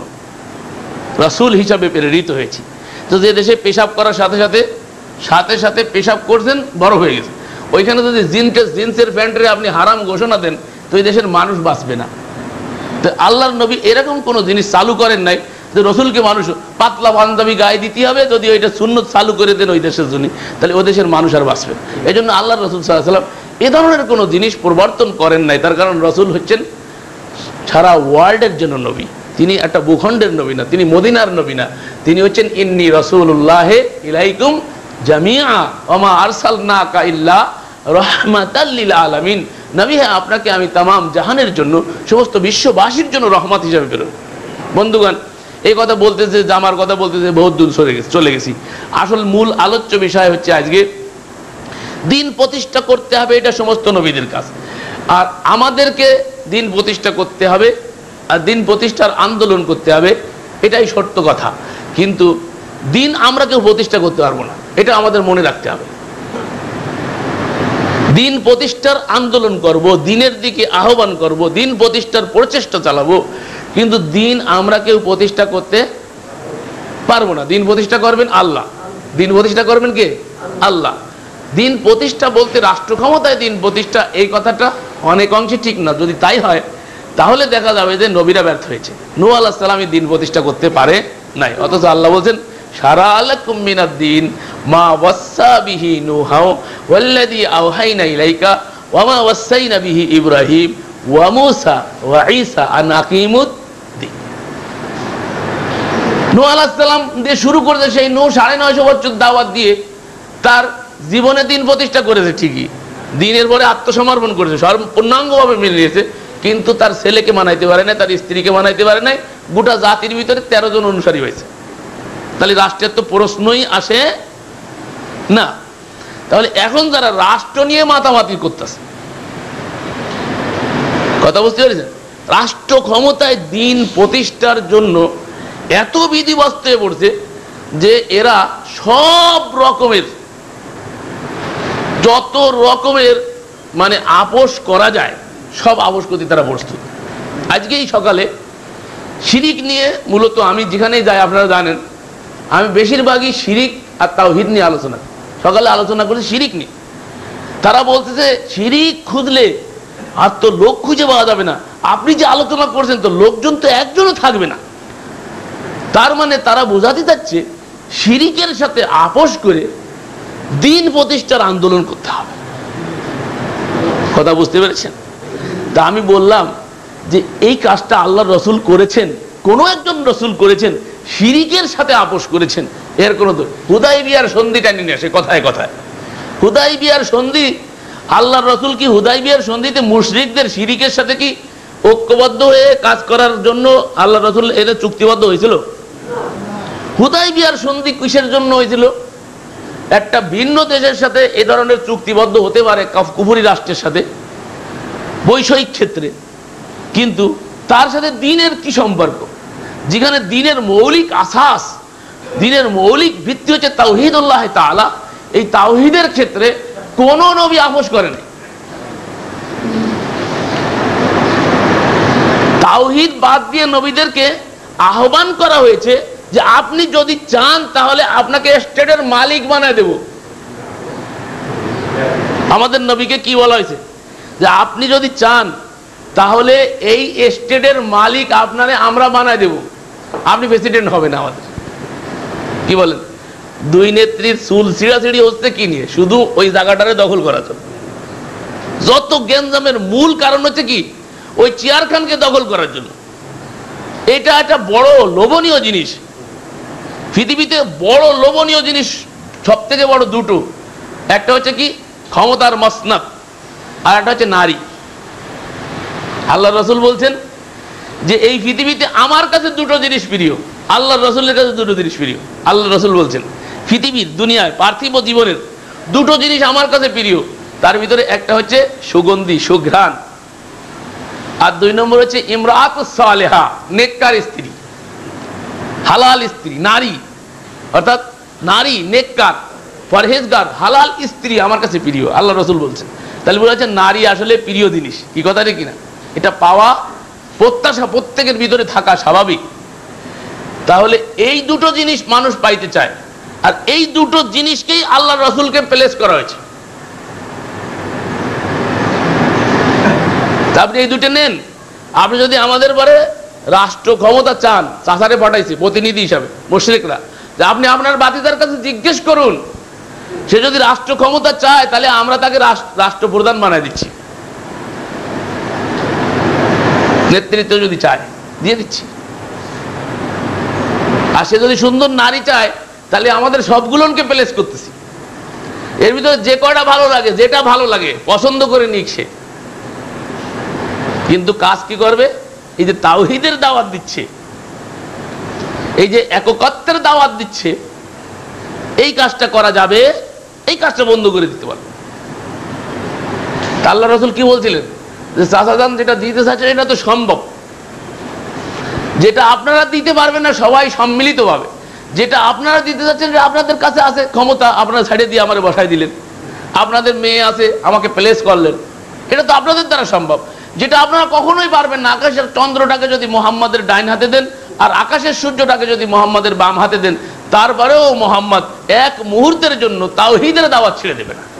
রাসূল হিসাবে প্রেরিত হয়েছি। তো যে দেশে পেশাব করার সাথে সাথে সাথে সাথে পেশাব করছেন বড় হয়ে গেছে, ওইখানে যদি জিন্সের জিন্সের প্যান্টে আপনি হারাম ঘোষণা দেন তো ওই দেশের মানুষ বাঁচবে না। তো আল্লাহর নবী এরকম কোনো জিনিস চালু করেন নাই যে রসুলকে মানুষ পাতলা পাঞ্জাবি গায়ে দিতে হবে, যদি ওইটা সুন্নত চালু করে দেন ওই দেশের জন্য, তাহলে ওই দেশের মানুষ আর বাঁচবে। এই জন্য আল্লাহ রসুল সাল্লাল্লাহু আলাইহি ওয়াসাল্লাম এ ধরনের কোনো জিনিস প্রবর্তন করেন নাই। তার কারণ রসুল হচ্ছেন সারা ওয়ার্ল্ডের জন্য নবী, তিনি একটা ভূখণ্ডের নবী না, তিনি মদিনার নবী না, তিনি হচ্ছেন ইন্নী রাসূলুল্লাহি ইলাইকুম জামিআ ওয়া মা আরসালনাকা ইল্লা রাহমাতাল লিল আলামিন। নবী হ্যাঁ, আপনাকে আমি তামাম জাহানের জন্য, সমস্ত বিশ্ববাসীর জন্য রহমত হিসাবে প্রেরণ। বন্ধুগণ, এই কথা বলতেছে, জামার কথা বলতেছে, বহুত দূর চলে গেছে চলে গেছি আসল মূল আলোচ্য বিষয় হচ্ছে আজকে দিন প্রতিষ্ঠা করতে হবে, এটা সমস্ত নবীদের কাজ। আর আমাদেরকে দিন প্রতিষ্ঠা করতে হবে আর দিন প্রতিষ্ঠার আন্দোলন করতে হবে, এটাই সত্য কথা। কিন্তু দিন আমরা কেউ প্রতিষ্ঠা করতে পারবো না, এটা আমাদের মনে রাখতে হবে। দিন প্রতিষ্ঠার আন্দোলন করব, দিনের দিকে আহ্বান করব, দিন প্রতিষ্ঠার প্রচেষ্টা চালাবো, কিন্তু দিন আমরা কেউ প্রতিষ্ঠা করতে পারবো না। দিন প্রতিষ্ঠা করবেন আল্লাহ। দিন প্রতিষ্ঠা করবেন কে? আল্লাহ। দিন প্রতিষ্ঠা বলতে রাষ্ট্র ক্ষমতায় দিন প্রতিষ্ঠা, এই কথাটা অনেক অংশে ঠিক না। যদি তাই হয় তাহলে দেখা যাবে যে নবীরা ব্যর্থ হয়েছে। নূহ আলাইহিস সালাম দিন প্রতিষ্ঠা করতে পারে নাই, অথচ আল্লাহ বলছেন শারা'a লাকুম মিনাদ-দীন মা ওয়াসসা বিহি নূহা ওয়াল্লাযী আওহাইনা ইলাইকা ওয়া মা ওয়াসাইনা বিহি ইব্রাহিম ওয়া মূসা ওয়া ঈসা আন আকিমুদ-দীন। নূহ আলাইহিস সালাম দিয়ে শুরু করেছে, সেই নূহ সাড়ে নয়শো বছর দাওয়াত দিয়ে তার জীবনে দিন প্রতিষ্ঠা করেছে ঠিকই, দিনের পরে আত্মসমর্পণ করেছে, পূর্ণাঙ্গভাবে মেনে নিয়েছে, কিন্তু তার ছেলেকে মানাইতে পারে নাই, তার স্ত্রীকে মানাইতে পারে নাই, গোটা জাতির ভিতরে তেরো জন অনুসারী হয়েছে। তাহলে রাষ্ট্রের তো প্রশ্নই আসে না। তাহলে এখন যারা রাষ্ট্র নিয়ে মাতামাতি করতেছে, কথা বুঝতে পেরেছেন, রাষ্ট্র ক্ষমতায় দিন প্রতিষ্ঠার জন্য এত বিধিবস্ত হয়ে পড়ছে যে এরা সব রকমের যত রকমের মানে আপোষ করা যায় সব আপোষ করতে তারা প্রস্তুত। আজকেই সকালে শিরিক নিয়ে, মূলত আমি যেখানেই যাই আপনারা জানেন আমি বেশিরভাগই শিরিক আর তাওহীদ নিয়ে আলোচনা, সকালে আলোচনা করেছি শিরিক নিয়ে। তারা বলতেছে শিরিক খুঁজলে আর তো লোক খুঁজে পাওয়া যাবে না, আপনি যে আলোচনা করছেন তো লোকজন তো একজনও থাকবে না। তার মানে তারা বোঝাতে যাচ্ছে শিরিকের সাথে আপোষ করে দিন প্রতিষ্ঠার আন্দোলন করতে হবে। কথা বুঝতে পেরেছেন? তা আমি বললাম যে এই কাজটা আল্লাহর রসুল করেছেন, কোনো একজন রসুল করেছেন, শিরিকের সাথে আপোষ করেছেন, এর কোনো তো হুদাইবিয়ার সন্ধিটা নিয়ে আসে কথায় কথায়। হুদাইবিয়ার সন্ধি, আল্লাহর রসুল কি হুদাইবিয়ার সন্ধিতে মুশরিকদের শিরিকের সাথে কি ঐক্যবদ্ধ হয়ে কাজ করার জন্য আল্লাহ রসুল এদের চুক্তিবদ্ধ হয়েছিল? হুদাইবিয়ার সন্ধি কিসের জন্য হয়েছিল? একটা ভিন্ন দেশের সাথে এ ধরনের চুক্তিবদ্ধ হতে পারে, কুফরি রাষ্ট্রের সাথে বৈষয়িক ক্ষেত্রে, কিন্তু তার সাথে দিনের কি সম্পর্ক? যেখানে দিনের মৌলিক আসাস, দিনের মৌলিক ভিত্তি হচ্ছে তাওহীদুল্লাহ তাআলা, এই তাওহীদের ক্ষেত্রে কোন নবী আপোষ করেন। তাওহীদ বাদ দিয়ে নবীদেরকে আহ্বান করা হয়েছে যে আপনি যদি চান তাহলে আপনাকে স্টেটের মালিক বানায় দেব। আমাদের নবীকে কি বলা হয়েছে? যে আপনি যদি চান তাহলে এই স্টেটের মালিক আপনারে আমরা বানায় দেব, আপনি প্রেসিডেন্ট হবে না আমাদের। কি বলেন? দুই নেত্রীর চুল ছিঁড়াছিঁড়ি হচ্ছে কি নিয়ে? শুধু ওই জায়গাটারে দখল করার জন্য। যত গ্যাঞ্জামের মূল কারণ হচ্ছে কি? ওই চেয়ার খানকে দখল করার জন্য। এটা একটা বড় লোভনীয় জিনিস পৃথিবীতে, বড় লোভনীয় জিনিস সব থেকে বড় দুটো, একটা হচ্ছে কি ক্ষমতার মসনদ, আর একটা হচ্ছে নারী। আল্লাহ রসুল বলছেন যে এই পৃথিবীতে আমার কাছে দুটো জিনিস প্রিয়, আল্লাহ রসুলের কাছে দুটো জিনিস প্রিয়। আল্লাহ রসুল বলছেন পৃথিবীর দুনিয়ায় পার্থিব জীবনের দুটো জিনিস আমার কাছে প্রিয়, তার ভিতরে একটা হচ্ছে সুগন্ধি সুঘ্রাণ, আর দুই নম্বর হচ্ছে ইমরাতুস সালেহা, নেককার স্ত্রী, হালাল স্ত্রী, নারী, অর্থাৎ নারী নেককার পরহেজগার হালাল স্ত্রী আমার কাছে প্রিয়। আল্লাহ রসুল বলছেন। তাহলে বলেছেন নারী আসলে প্রিয় জিনিস। কি কথা রে কিনা? এটা পাওয়া প্রত্যাশা প্রত্যেকের ভিতরে থাকা স্বাভাবিক। তাহলে এই দুটো জিনিস মানুষ পাইতে চায়, আর এই দুটো জিনিসকেই আল্লাহ রসুলকে প্লেস করা হয়েছে। আপনি এই দুটো নেন। আপনি যদি আমাদের বারে রাষ্ট্র ক্ষমতা চান, চাচারে পাঠাইছি প্রতিনিধি হিসাবে মুশরিকরা, যে আপনি আপনার বাতিদার কাছে জিজ্ঞেস করুন, সে যদি রাষ্ট্র ক্ষমতা চায় তাহলে আমরা তাকে রাষ্ট্রপ্রধান বানাই দিচ্ছি, নেতৃত্ব যদি চায় দিয়ে দিচ্ছি। আর সে যদি সুন্দর নারী চায় তাহলে আমাদের সবগুলোকে প্লেস করতেছি। এর ভিতরে যে কয়টা ভালো লাগে, যেটা ভালো লাগে পছন্দ করে নিক সে। কিন্তু কাজ কি করবে? এই যে তাওহীদের দাওয়াত দিচ্ছে, এই যে একত্বের দাওয়াত দিচ্ছে, এই কাজটা করা যাবে, এই কাজটা বন্ধ করে দিতে পারবে। আল্লাহ রসুল কি বলছিলেন? যে চাচাজান যেটা দিতে চাচ্ছেন এটা তো সম্ভব, যেটা আপনারা দিতে পারবেন না সবাই সম্মিলিত ভাবে, যেটা আপনারা দিতে চাচ্ছেন আপনাদের কাছে আছে ক্ষমতা, আপনারা ছাড়িয়ে দিয়ে আমার বসাই দিলেন, আপনাদের মেয়ে আছে আমাকে প্লেস করলেন, এটা তো আপনাদের দ্বারা সম্ভব। যেটা আপনারা কখনোই পারবেন না, আকাশের চন্দ্রটাকে যদি মোহাম্মদের ডাইন হাতে দেন আর আকাশের সূর্যটাকে যদি মোহাম্মদের বাম হাতে দেন, তারপরেও মোহাম্মদ এক মুহূর্তের জন্য তাওহীদের দাওয়াত ছেড়ে দেবে না।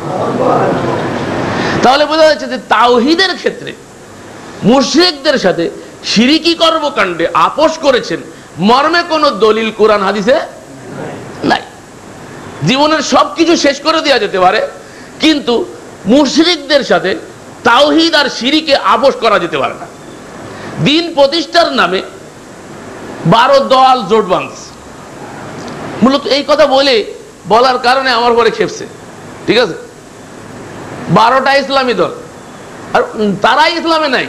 তাহলে বোঝা যাচ্ছে যে তাওহীদের ক্ষেত্রে মুশরিকদের সাথে শিরকি কর্মকাণ্ডে আপোষ করেছেন মর্মে কোনো দলিল কোরআন হাদিসে নাই। জীবনের সবকিছু শেষ করে দেওয়া যেতে পারে, কিন্তু মুশরিকদের সাথে তাওহীদ আর শিরকে আপোষ করা যেতে পারে না। দিন প্রতিষ্ঠার নামে বারো দল জোট বাঁধছে। মূলত এই কথা বলে বলার কারণে আমার পরে খেপছে, ঠিক আছে? বারোটা ইসলামী দল, আর তারাই ইসলামে নাই।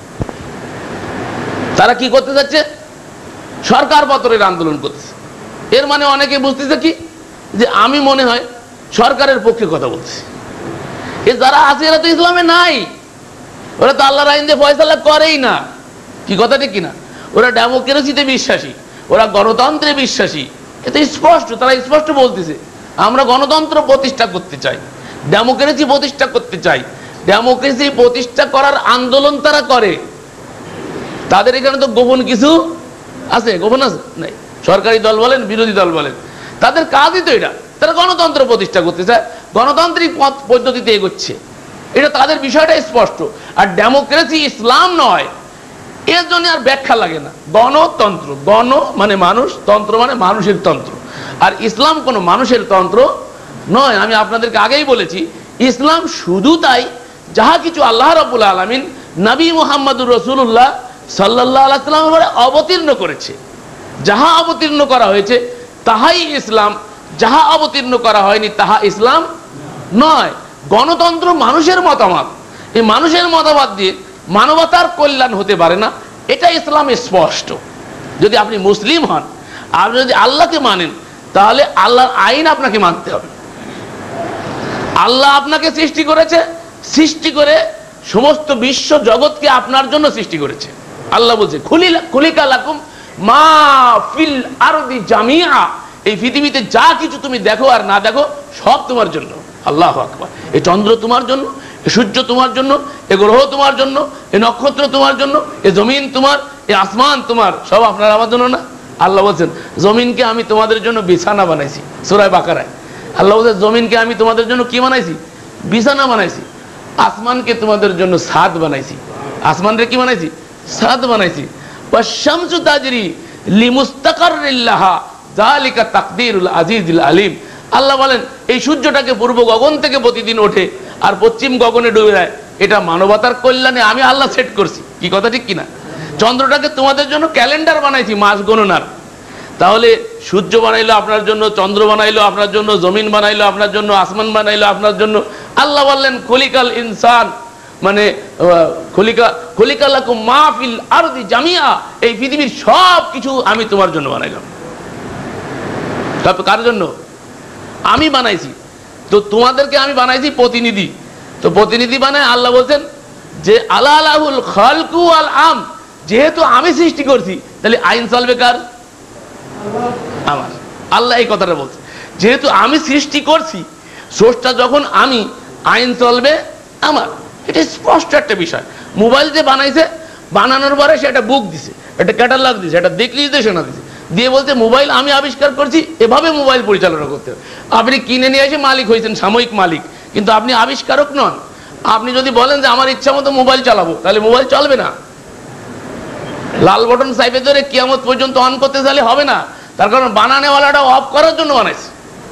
তারা কি করতে যাচ্ছে? সরকার পতনের আন্দোলন করতেছে। এর মানে অনেকে বুঝতেছে কি, যে আমি মনে হয় সরকারের পক্ষে কথা বলছি। এ যারা আছে এরা তো ইসলামে নাই, ওরা তো আল্লাহর আইন দিয়ে ফয়সালা করেই না। কি কথা ঠিক কিনা? ওরা ডেমোক্রেসিতে বিশ্বাসী, ওরা গণতন্ত্রে বিশ্বাসী। এটা স্পষ্ট, তারা স্পষ্ট বলতেছে আমরা গণতন্ত্র প্রতিষ্ঠা করতে চাই, ডেমোক্রেসি প্রতিষ্ঠা করতে চাই। ডেমোক্রেসি প্রতিষ্ঠা করার আন্দোলন তারা করে। তাদের এখানে তো গোপন কিছু আছে? গোপন আছে? নাই। সরকারি দল বলেন, বিরোধী দল বলেন, তাদের কাজই তো এটা। তারা গণতন্ত্র প্রতিষ্ঠা করতে চায়, গণতান্ত্রিক পদ্ধতিতে এগোচ্ছে, এটা তাদের বিষয়টা স্পষ্ট। আর ডেমোক্রেসি ইসলাম নয়, এর জন্য আর ব্যাখ্যা লাগে না। গণতন্ত্র, গণ মানে মানুষ, তন্ত্র মানে মানুষের তন্ত্র, আর ইসলাম কোনো মানুষের তন্ত্র নয়। আমি আপনাদেরকে আগেই বলেছি, ইসলাম শুধু তাই যাহা কিছু আল্লাহ রাব্বুল আলামিন নবী মুহাম্মদুর রাসূলুল্লাহ সাল্লাল্লাহু আলাইহি ওয়াসাল্লামের অবতীর্ণ করেছে, যাহা অবতীর্ণ করা হয়েছে তাহাই ইসলাম, যাহা অবতীর্ণ করা হয়নি তাহা ইসলাম নয়। গণতন্ত্র মানুষের মতামত, এই মানুষের মতামত দিয়ে মানবতার কল্যাণ হতে পারে না, এটা ইসলাম স্পষ্ট। যদি আপনি মুসলিম হন, আপনি যদি আল্লাহকে মানেন, তাহলে আল্লাহর আইন আপনাকে মানতে হবে। আল্লাহ আপনাকে সৃষ্টি করেছে, সৃষ্টি করে সমস্ত বিশ্ব জগৎকে আপনার জন্য সৃষ্টি করেছে। আল্লাহ বলছে খুলিলা খুলিকা লাকুম মা ফিল আরদি জামিআ, এই পৃথিবীতে যা কিছু তুমি দেখো আর না দেখো সব তোমার জন্য। আল্লাহু আকবার। এই চন্দ্র তোমার জন্য, এই সূর্য তোমার জন্য, এই গ্রহ তোমার জন্য, এই নক্ষত্র তোমার জন্য, এই জমিন তোমার, এই আসমান তোমার, সব আপনার আমার জন্য না? আল্লাহ বলছেন জমিনকে আমি তোমাদের জন্য বিছানা বানাইছি, সূরা বাকারায় আল্লাহ বলছেন জমিনকে আমি তোমাদের জন্য কি বানাইছি? বিছানা বানাইছি। আসমানকে তোমাদের জন্য ছাদ বানাইছি, আসমান রে কি বানাইছি? ছাদ বানাইছি। ওয়াশ-শামসু তাজরি লিমুস্তাকাররিল লাহা যালিকা তাকদীরুল আজিজুল আলিম। আল্লাহ বলেন এই সূর্যটাকে পূর্ব গগন থেকে প্রতিদিন ওঠে আর পশ্চিম গগনে ডুবে যায়, এটা মানবতার কল্যাণে আমি আল্লাহ সেট করছি। কি কথা ঠিক কিনা? চন্দ্রটাকে তোমাদের জন্য ক্যালেন্ডার বানাইছি মাস গণনার। তাহলে সূর্য বানাইলো আপনার জন্য, চন্দ্র বানাইলো আপনার জন্য, জমিন বানাইলো আপনার জন্য, আসমান বানাইলো আপনার জন্য। আল্লাহ বললেন খলিকাল ইনসান, মানে খলিকা খলিকা লাকুম মা ফিল আরদি জামিআ, এই পৃথিবীর সব কিছু আমি তোমার জন্য বানাইলাম। তবে কার জন্য? আমি বানাইছি। তো তোমাদেরকে আমি বানাইছি প্রতিনিধি। তো প্রতিনিধি বানায় আল্লাহ বলছেন যে আলা আলাহুল খালকু আল আম, যেহেতু আমি সৃষ্টি করছি তাহলে আইন চলবে কার? আমার। আল্লাহ এই কথাটা বলছে, যেহেতু আমি সৃষ্টি করছি, স্রষ্টা যখন আমি, আইন চলবে আমার। এটা স্পষ্ট একটা বিষয়। মোবাইল যে বানাইছে, বানানোর পরে সে একটা বুক দিছে, একটা ক্যাটালগ দিছে, একটা দিক নির্দেশনা দিছে, দিয়ে বলছে মোবাইল আমি আবিষ্কার করছি, এভাবে মোবাইল পরিচালনা করতে হবে। আপনি কিনে নিয়ে এসে মালিক হয়েছেন, সাময়িক মালিক, কিন্তু আপনি আবিষ্কারক নন। আপনি যদি বলেন যে আমার ইচ্ছা মতো মোবাইল চালাবো, তাহলে মোবাইল চলবে না। লাল বটন চাইপে ধরে কিয়ামত পর্যন্ত অন করতে চাইলে হবে না, তার কারণ বানানেওয়ালাটা অফ করার জন্য বানাইছে।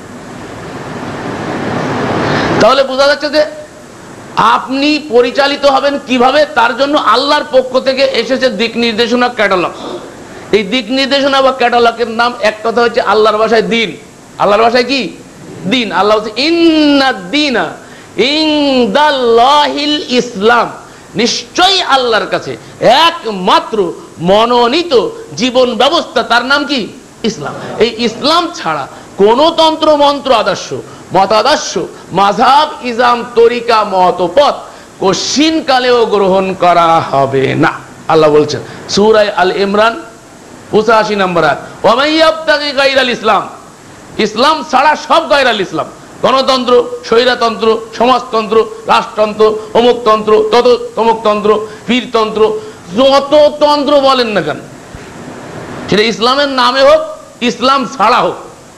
তাহলে বোঝা যাচ্ছে যে আপনি পরিচালিত হবেন কিভাবে, তার জন্য আল্লাহর পক্ষ থেকে এসেছে দিক নির্দেশনা, ক্যাটালগ। এই দিক নির্দেশনা বা ক্যাটালগের নাম এক কথা হচ্ছে আল্লাহর ভাষায় দিন। আল্লাহর ভাষায় কি? দিন। আল্লাহ বলছে ইন্নাদ-দীনা ইনদাল্লাহিল ইসলাম, নিশ্চয়ই আল্লাহর কাছে একমাত্র মনোনীত জীবন ব্যবস্থা, তার নাম কি? ইসলাম। এই ইসলাম ছাড়া কোন তন্ত্র মন্ত্র আদর্শ, মতাদর্শ, মাযহাব, ইজাম, তরিকা, মতপথ কশিন কালেও গ্রহণ করা হবে না। আল্লাহ বলছেন সূরা আল ইমরান পঁচাশি নম্বর আয়াত, ওয়া মান ইয়াবতাগি গায়রাল ইসলাম, ইসলাম ছাড়া সব গায়রাল ইসলাম, গণতন্ত্র, স্বৈরতন্ত্র, সমাজতন্ত্র, রাষ্ট্রতন্ত্র, অমুকতন্ত্র, তত তমুকতন্ত্র, পীরতন্ত্র, যত তন্ত্র বলেন না কেন, সেটা ইসলামের নামে হোক, ইসলাম ছাড়া হোক,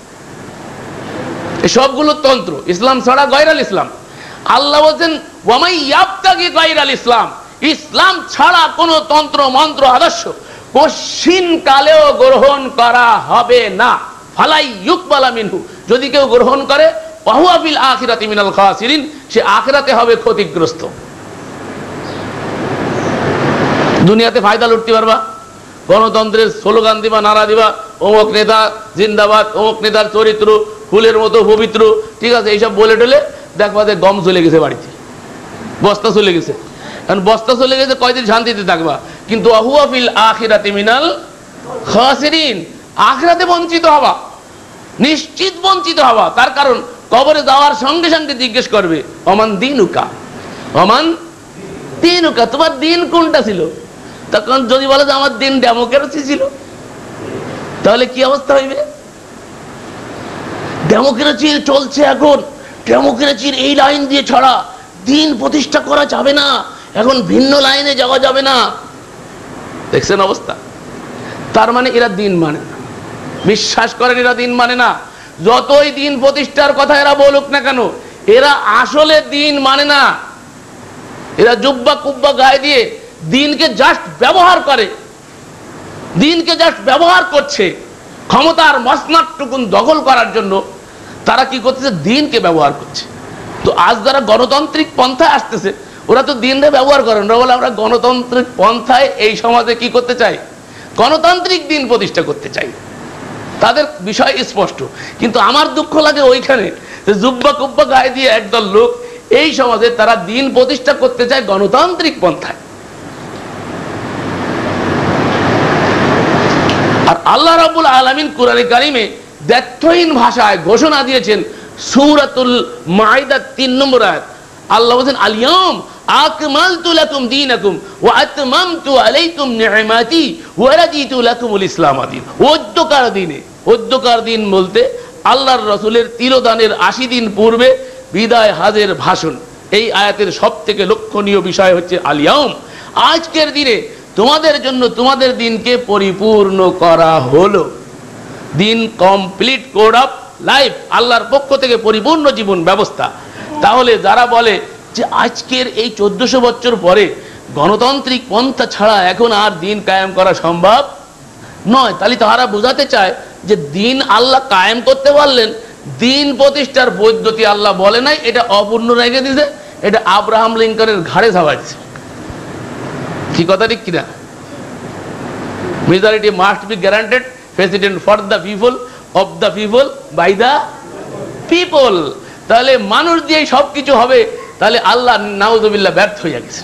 সবগুলো তন্ত্র, ইসলাম ছাড়া গায়রাল ইসলাম। আল্লাহ বলছেন ওয়া মান ইয়াবতাগি গায়রাল ইসলাম, ইসলাম ছাড়া কোন তন্ত্র মন্ত্র আদর্শ কশিন কালেও গ্রহণ করা হবে না। ফালাই ইউকবালা মিনহু, যদি কেউ গ্রহণ করে ওয়াহুয়া ফিল আখিরাতি মিনাল খাসিরিন, সে আখিরাতে হবে ক্ষতিগ্রস্ত। দুনিয়াতে ফায়দা লুটতে পারবা, গণতন্ত্রের স্লোগান দিবা, নারা দিবা, অমুক নেতা জিন্দাবাদ, অমুক নেতার চরিত্র ফুলের মতো পবিত্র, ঠিক আছে, এইসব বলে টলে দেখবা যে গম চলে গেছে বাড়িতে, বস্তা চলে গেছে। কারণ বস্তা চলে গেছে, কয়দিন শান্তিতে থাকবা, কিন্তু ওয়াহুয়া ফিল আখিরাতি মিনাল খাসিরিন, আখিরাতে বঞ্চিত হবা, নিশ্চিত বঞ্চিত হবা। তার কারণ কবরে যাওয়ার সঙ্গে সঙ্গে জিজ্ঞেস করবে অমান দিনুকা, অমান দিনুকা, তোমার দিন কোনটা ছিল? তখন যদি বলে যে আমার দিন ডেমোক্রেসি ছিল, তাহলে কি অবস্থা হইবে? ডেমোক্রেসি চলছে এখন, ডেমোক্রেসির এই লাইন দিয়ে ছড়া দিন প্রতিষ্ঠা করা যাবে না, এখন ভিন্ন লাইনে যাওয়া যাবে না। দেখছেন অবস্থা? তার মানে এরা দিন মানে না, বিশ্বাস করেন এরা দিন মানে না। যতই দিন প্রতিষ্ঠার কথা এরা বলুক না কেন, এরা আসলে দিন মানে না। এরা জুব্বা কুব্বা গায়ে দিয়ে দিনকে জাস্ট ব্যবহার করে, দিনকে জাস্ট ব্যবহার করছে ক্ষমতার মসনদটুকুন দখল করার জন্য। তারা কি করতেছে? দিনকে ব্যবহার করছে। তো আজ যারা গণতান্ত্রিক পন্থায় আসতেছে, ওরা তো দিনকে ব্যবহার করেন, ওরা বলে আমরা গণতান্ত্রিক পন্থায় এই সমাজে কি করতে চাই? গণতান্ত্রিক দিন প্রতিষ্ঠা করতে চাই। তাদের বিষয় স্পষ্ট। কিন্তু আমার দুঃখ লাগে ওইখানে যে জুব্বা কুব্বা গায়ে দিয়ে একদল লোক এই সমাজে তারা দিন প্রতিষ্ঠা করতে চায় গণতান্ত্রিক পন্থায়। আর আল্লাহ রাব্বুল আলামিন কুরআনে কারিমে দ্ব্যর্থহীন ভাষায় ঘোষণা দিয়েছেন সূরাতুল মাইদা তিন নম্বর আয়াত। আল্লাহ বলেন আল-ইয়াউম আকমালতু লাকুম দীনাকুম ওয়া আতমামতু আলাইকুম নি'মাতি ওয়া রাদিতু লাকুমুল ইসলাম দীন। অদ্যকার দিনে, অদ্যকার দিন বলতে আল্লাহর রাসূলের তিরোদানের আশি দিন পূর্বে বিদায় হাজের ভাষণ। এই আয়াতের সবথেকে লক্ষণীয় বিষয় হচ্ছে আল-ইয়াউম, আজকের দিনে তোমাদের জন্য তোমাদের দিনকে পরিপূর্ণ করা হলো। দিন কমপ্লিট কোড অফ লাইফ, আল্লাহর পক্ষ থেকে পরিপূর্ণ জীবন ব্যবস্থা। তাহলে যারা বলে যে আজকের এই চোদ্দশো বছর পরে গণতান্ত্রিক পন্থা ছাড়া এখন আর দিন কায়েম করা সম্ভব নয়। তাহলে তারা বোঝাতে চায় যে দিন আল্লাহ কায়েম করতে পারলেন, দিন প্রতিষ্ঠার বৈধতি আল্লাহ বলে নাই, এটা অপূর্ণ রেখে দিছে, এটা আব্রাহাম লিঙ্কনের ঘাড়ে চাপাইছে। কি কথা ঠিক কিনা? Majority must be guaranteed, president for the people, of the people, by the people. তাহলে মানুষ দিয়ে সব কিছু হবে, তাহলে আল্লাহ নাউজুবিল্লাহ ব্যর্থ হয়ে গেছে।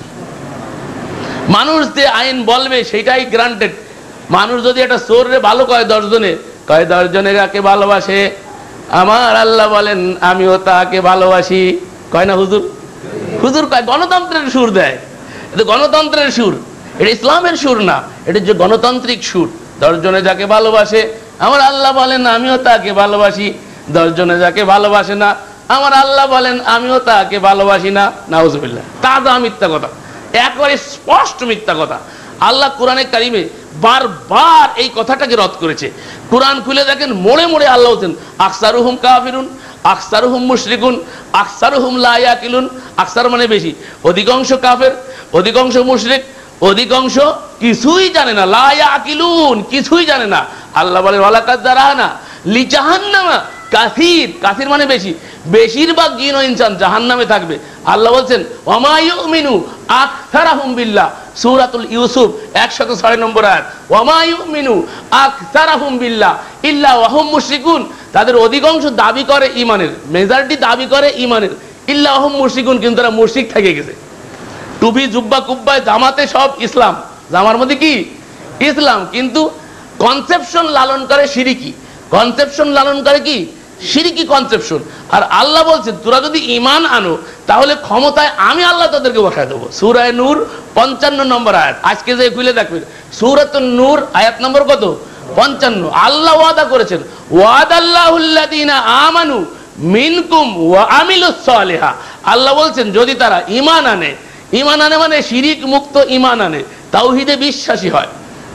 মানুষ দিয়ে আইন বলবে সেটাই গ্রান্টেড। মানুষ যদি একটা চোররে ভালো কয় দশজনে, কয় দশজনে কাকে ভালোবাসে, আমার আল্লাহ বলেন আমিও তাকে ভালোবাসি, কয় না হুজুর? হুজুর কয়, গণতন্ত্রের সুর দেয়। এটা গণতন্ত্রের সুর, এটা ইসলামের সুর না, এটা যে গণতান্ত্রিক সুর। দশজনে যাকে ভালোবাসে আমার আল্লাহ বলেন আমিও তাকে ভালোবাসি, দশজনে যাকে ভালোবাসে না আমার আল্লাহ বলেন আমিও তাকে ভালোবাসি না। নাউজুবিল্লাহ, তাজা মিথ্যা কথা, একেবারে স্পষ্ট মিথ্যা কথা। আল্লাহ কোরআনে কারিমে বারবার এই কথাটাকে রদ করেছে। কোরআন খুলে দেখেন, মোড়ে মোড়ে আল্লাহ বলছেন আকসারুহুম কাফিরুন, আকসারুহুম মুশরিকুন, আকসারুহুম লা ইয়াকিলুন। আকসার মানে বেশি, অধিকাংশ কাফের, অধিকাংশ মুশরিক, অধিকাংশ কিছুই জানে না, লা ইয়াকিলুন কিছুই জানে না। আল্লাহ বলে ওয়ালাকাদ যারানা লি জাহান্নামা কাসির, কাসির মানে বেশি, বেশিরভাগ জিন ও ইনসান জাহান্নামে থাকবে। আল্লাহ বলছেন ওয়ামা ইউমিনু আকসারুহুম বিল্লাহ, সূরাতুল ইউসুফ একশো ছয় নম্বর আয়াত। ওয়ামা ইউমিনু আকসারুহুম বিল্লাহ ইল্লা ওয়া হুম মুশরিকুন, তাদের অধিকাংশ দাবি করে ঈমানের, মেজরিটি দাবি করে ঈমানের, ইল্লা ওয়া হুম মুশরিকুন, কিন্তু তারা মুশরিক থেকে গেছে। টুপি জুব্বা কুব্বায় জামাতে সব ইসলাম, জামার মধ্যে কি ইসলাম, কিন্তু কনসেপশন লালন করে শিরিকি, কনসেপশন লালন করে কি শিরিকি কনসেপশন। আর আল্লাহ বলছেন তোরা যদি ঈমান আনো তাহলে ক্ষমতায় আমি আল্লাহ তাদেরকে বসায় দেবো। সূরা নূর পঞ্চান্ন নম্বর আয়াত, আজকে যে খুলে দেখবেন সূরাতুন নূর আয়াত নম্বর কত? পঞ্চান্ন। আল্লাহ ওয়াদা করেছেন ওয়াদাল্লাহুল্লাযীনা আমানু মিনকুম ওয়া আমিলুস সালিহা। আল্লাহ বলছেন যদি তারা ঈমান আনে, ঈমান আনে মানে শিরিক মুক্ত ঈমান আনে, তাওহীদে বিশ্বাসী হয়,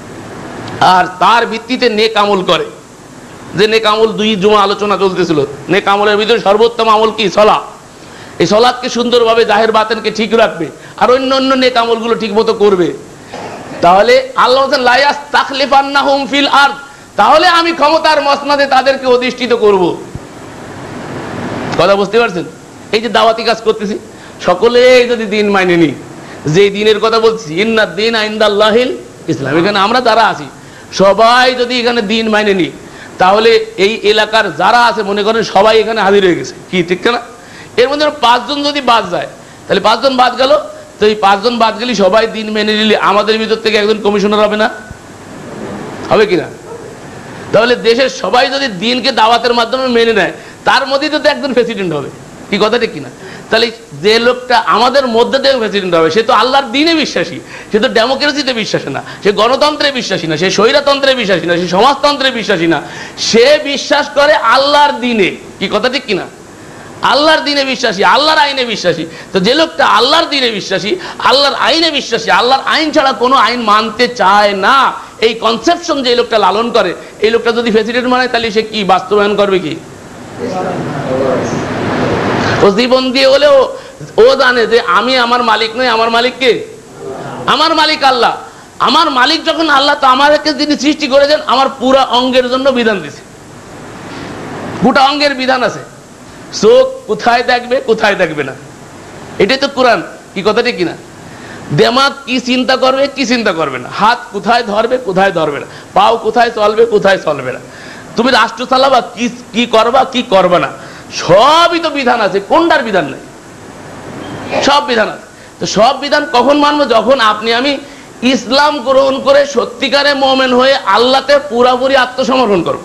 আর তার ভিত্তিতে নেক আমল করে। যে নেক আমল, দুই জুমা আলোচনা চলতেছিল, নেক আমলের ভিতরে সর্বোত্তম আমল কি? সালাত। এই সালাতকে সুন্দরভাবে জাহের বাতেনকে ঠিক রাখবে, আর অন্য অন্য নেক আমলগুলো ঠিক মতো করবে। তাহলে আল্লাহ বলেন লা ইয়াস্তাখলিফান্নাহুম ফিল আরদ, তাহলে আমি ক্ষমতার মসনদে তাদেরকে অধিষ্ঠিত করব। কথা বুঝতে পারছেন? এই যে দাওয়াতি কাজ করতেছি, সকলে যদি দিন মাইনে নি, যে দিনের কথা বলছি ইন্নাদ দীনা ইনদাল্লাহিল ইসলাম, এখানে আমরা যারা আছি সবাই যদি এখানে দিন মাইনে নি, তাহলে এই এলাকার যারা আছে মনে করেন সবাই এখানে হাজির হয়ে গেছে, কি ঠিক না? এর মধ্যে পাঁচজন যদি বাদ যায়, তাহলে পাঁচজন বাদ গেল, তো এই পাঁচজন বাদ গেলে সবাই দিন মেনে নিলে আমাদের ভিতর থেকে একজন কমিশনার হবে না? হবে কিনা? তাহলে দেশের সবাই যদি দিনকে দাওয়াতের মাধ্যমে মেনে নেয়, তার মধ্যেই তো একজন প্রেসিডেন্ট হবে, কি কথা ঠিক কিনা? তাহলে যে লোকটা আমাদের মধ্যে থেকে প্রেসিডেন্ট হবে সে তো আল্লাহর দিনে বিশ্বাসী, সে তো ডেমোক্রেসিতে বিশ্বাসী না, সে গণতন্ত্রে বিশ্বাসী না, সে স্বৈরতন্ত্রে বিশ্বাসী না, সে সমাজতন্ত্রে বিশ্বাসী না, সে বিশ্বাস করে আল্লাহর দিনে, কি কথা ঠিক কিনা? আল্লাহর দিনে বিশ্বাসী, আল্লাহর আইনে বিশ্বাসী। তো যে লোকটা আল্লাহর দিনে বিশ্বাসী, আল্লাহর আইনে বিশ্বাসী, আল্লাহর আইন ছাড়া কোনো আইন মানতে চায় না, এই কনসেপশন যে লোকটা লালন করে, এই লোকটা যদি প্রেসিডেন্ট মানে তাহলে সে কি বাস্তবায়ন করবে? কি ও জীবন দিয়ে হলেও ও জানে যে আমি আমার মালিক নই, আমার মালিক কে? আমার মালিক আল্লাহ। আমার মালিক যখন আল্লাহ, তো আমাদেরকে যিনি সৃষ্টি করেছেন আমার পুরো অঙ্গের জন্য বিধান দিছে, গোটা অঙ্গের বিধান আছে। চোখ কোথায় দেখবে কোথায় দেখবে না, এটাই তো কোরআন, কি কথা ঠিক কিনা? দেমাগ কি চিন্তা করবে কি চিন্তা করবে না, হাত কোথায় ধরবে কোথায় ধরবে না, পাও কোথায় চলবে কোথায় চলবে না, তুমি রাষ্ট্র চালাবা কি কি করবা কি করবে না, সবই তো বিধান আছে। কোনটার বিধান নেই? সব বিধান আছে। তো সব বিধান কখন মানবো? যখন আপনি আমি ইসলাম গ্রহণ করে সত্যিকারে মুমিন হয়ে আল্লাহতে পুরোপুরি আত্মসমর্পণ করব।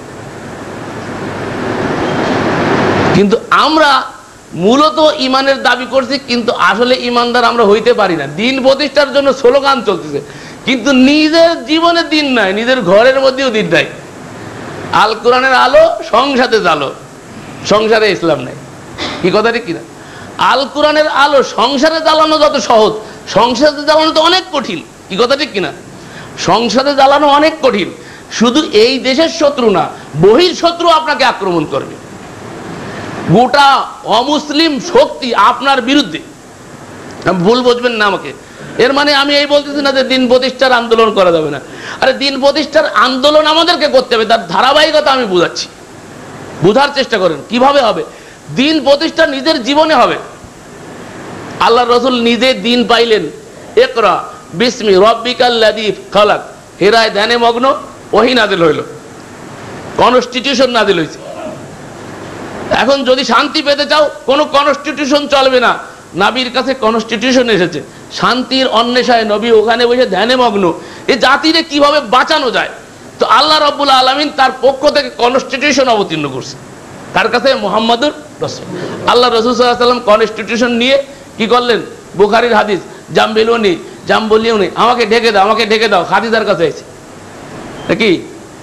কিন্তু আমরা মূলত ইমানের দাবি করছি, কিন্তু আসলে ইমানদার আমরা হইতে পারি না। দিন প্রতিষ্ঠার জন্য স্লোগান চলতেছে, কিন্তু নিজের জীবনে দিন নাই, নিজের ঘরের মধ্যেও দিন নাই। আল কোরআনের আলো সংসারে জ্বালো, সংসারে ইসলাম নাই, কি কথা ঠিক কিনা? আল কোরআনের আলো সংসারে জ্বালানো যত সহজ, সংসারে জ্বালানো তো অনেক কঠিন, কি কথা ঠিক কিনা? সংসারে জ্বালানো অনেক কঠিন। শুধু এই দেশের শত্রু না, বহির শত্রু আপনাকে আক্রমণ করবে। গোটা অমুসলিম শক্তি আপনার বিরুদ্ধে, ভুল বুঝবেন না আমাকে। এর মানে আমি এই বলতেছি না যে দিন প্রতিষ্ঠার আন্দোলন করা যাবে না। আরে দিন প্রতিষ্ঠার আন্দোলন আমাদেরকে করতে হবে, তার ধারাবাহিকতা আমি বুঝাচ্ছি, বুঝার চেষ্টা করেন কিভাবে হবে। দিন প্রতিষ্ঠা নিজের জীবনে হবে। আল্লাহ রসুল নিজে দিন পাইলেন, ইকরা বিসমি রব্বিকাল্লাযী খালাক, হেরায় ধ্যানে মগ্ন, ওহী নাযিল হইল, কনস্টিটিউশন নাযিল হয়েছে। এখন যদি শান্তি পেতে চাও কোনো কনস্টিটিউশন চলবে না, নবীর কাছে কনস্টিটিউশন এসেছে, শান্তির অন্বেষায় নবী ওখানে বসে ধ্যানে মগ্ন, এই জাতিরে কিভাবে বাঁচানো যায়। তো আল্লাহ রাব্বুল আলামিন তার পক্ষ থেকে কনস্টিটিউশন অবতীর্ণ করছে, তার কাছে মুহাম্মাদুর রাসূল। আল্লাহ রাসূল সাল্লাল্লাহু আলাইহি ওয়াসাল্লাম কনস্টিটিউশন নিয়ে কি করলেন, বুখারীর হাদিস, জামবেলুনি জামবলিউনি আমাকে ঢেকে দাও, আমাকে ঢেকে দাও, খাদিজার কাছে এসে নাকি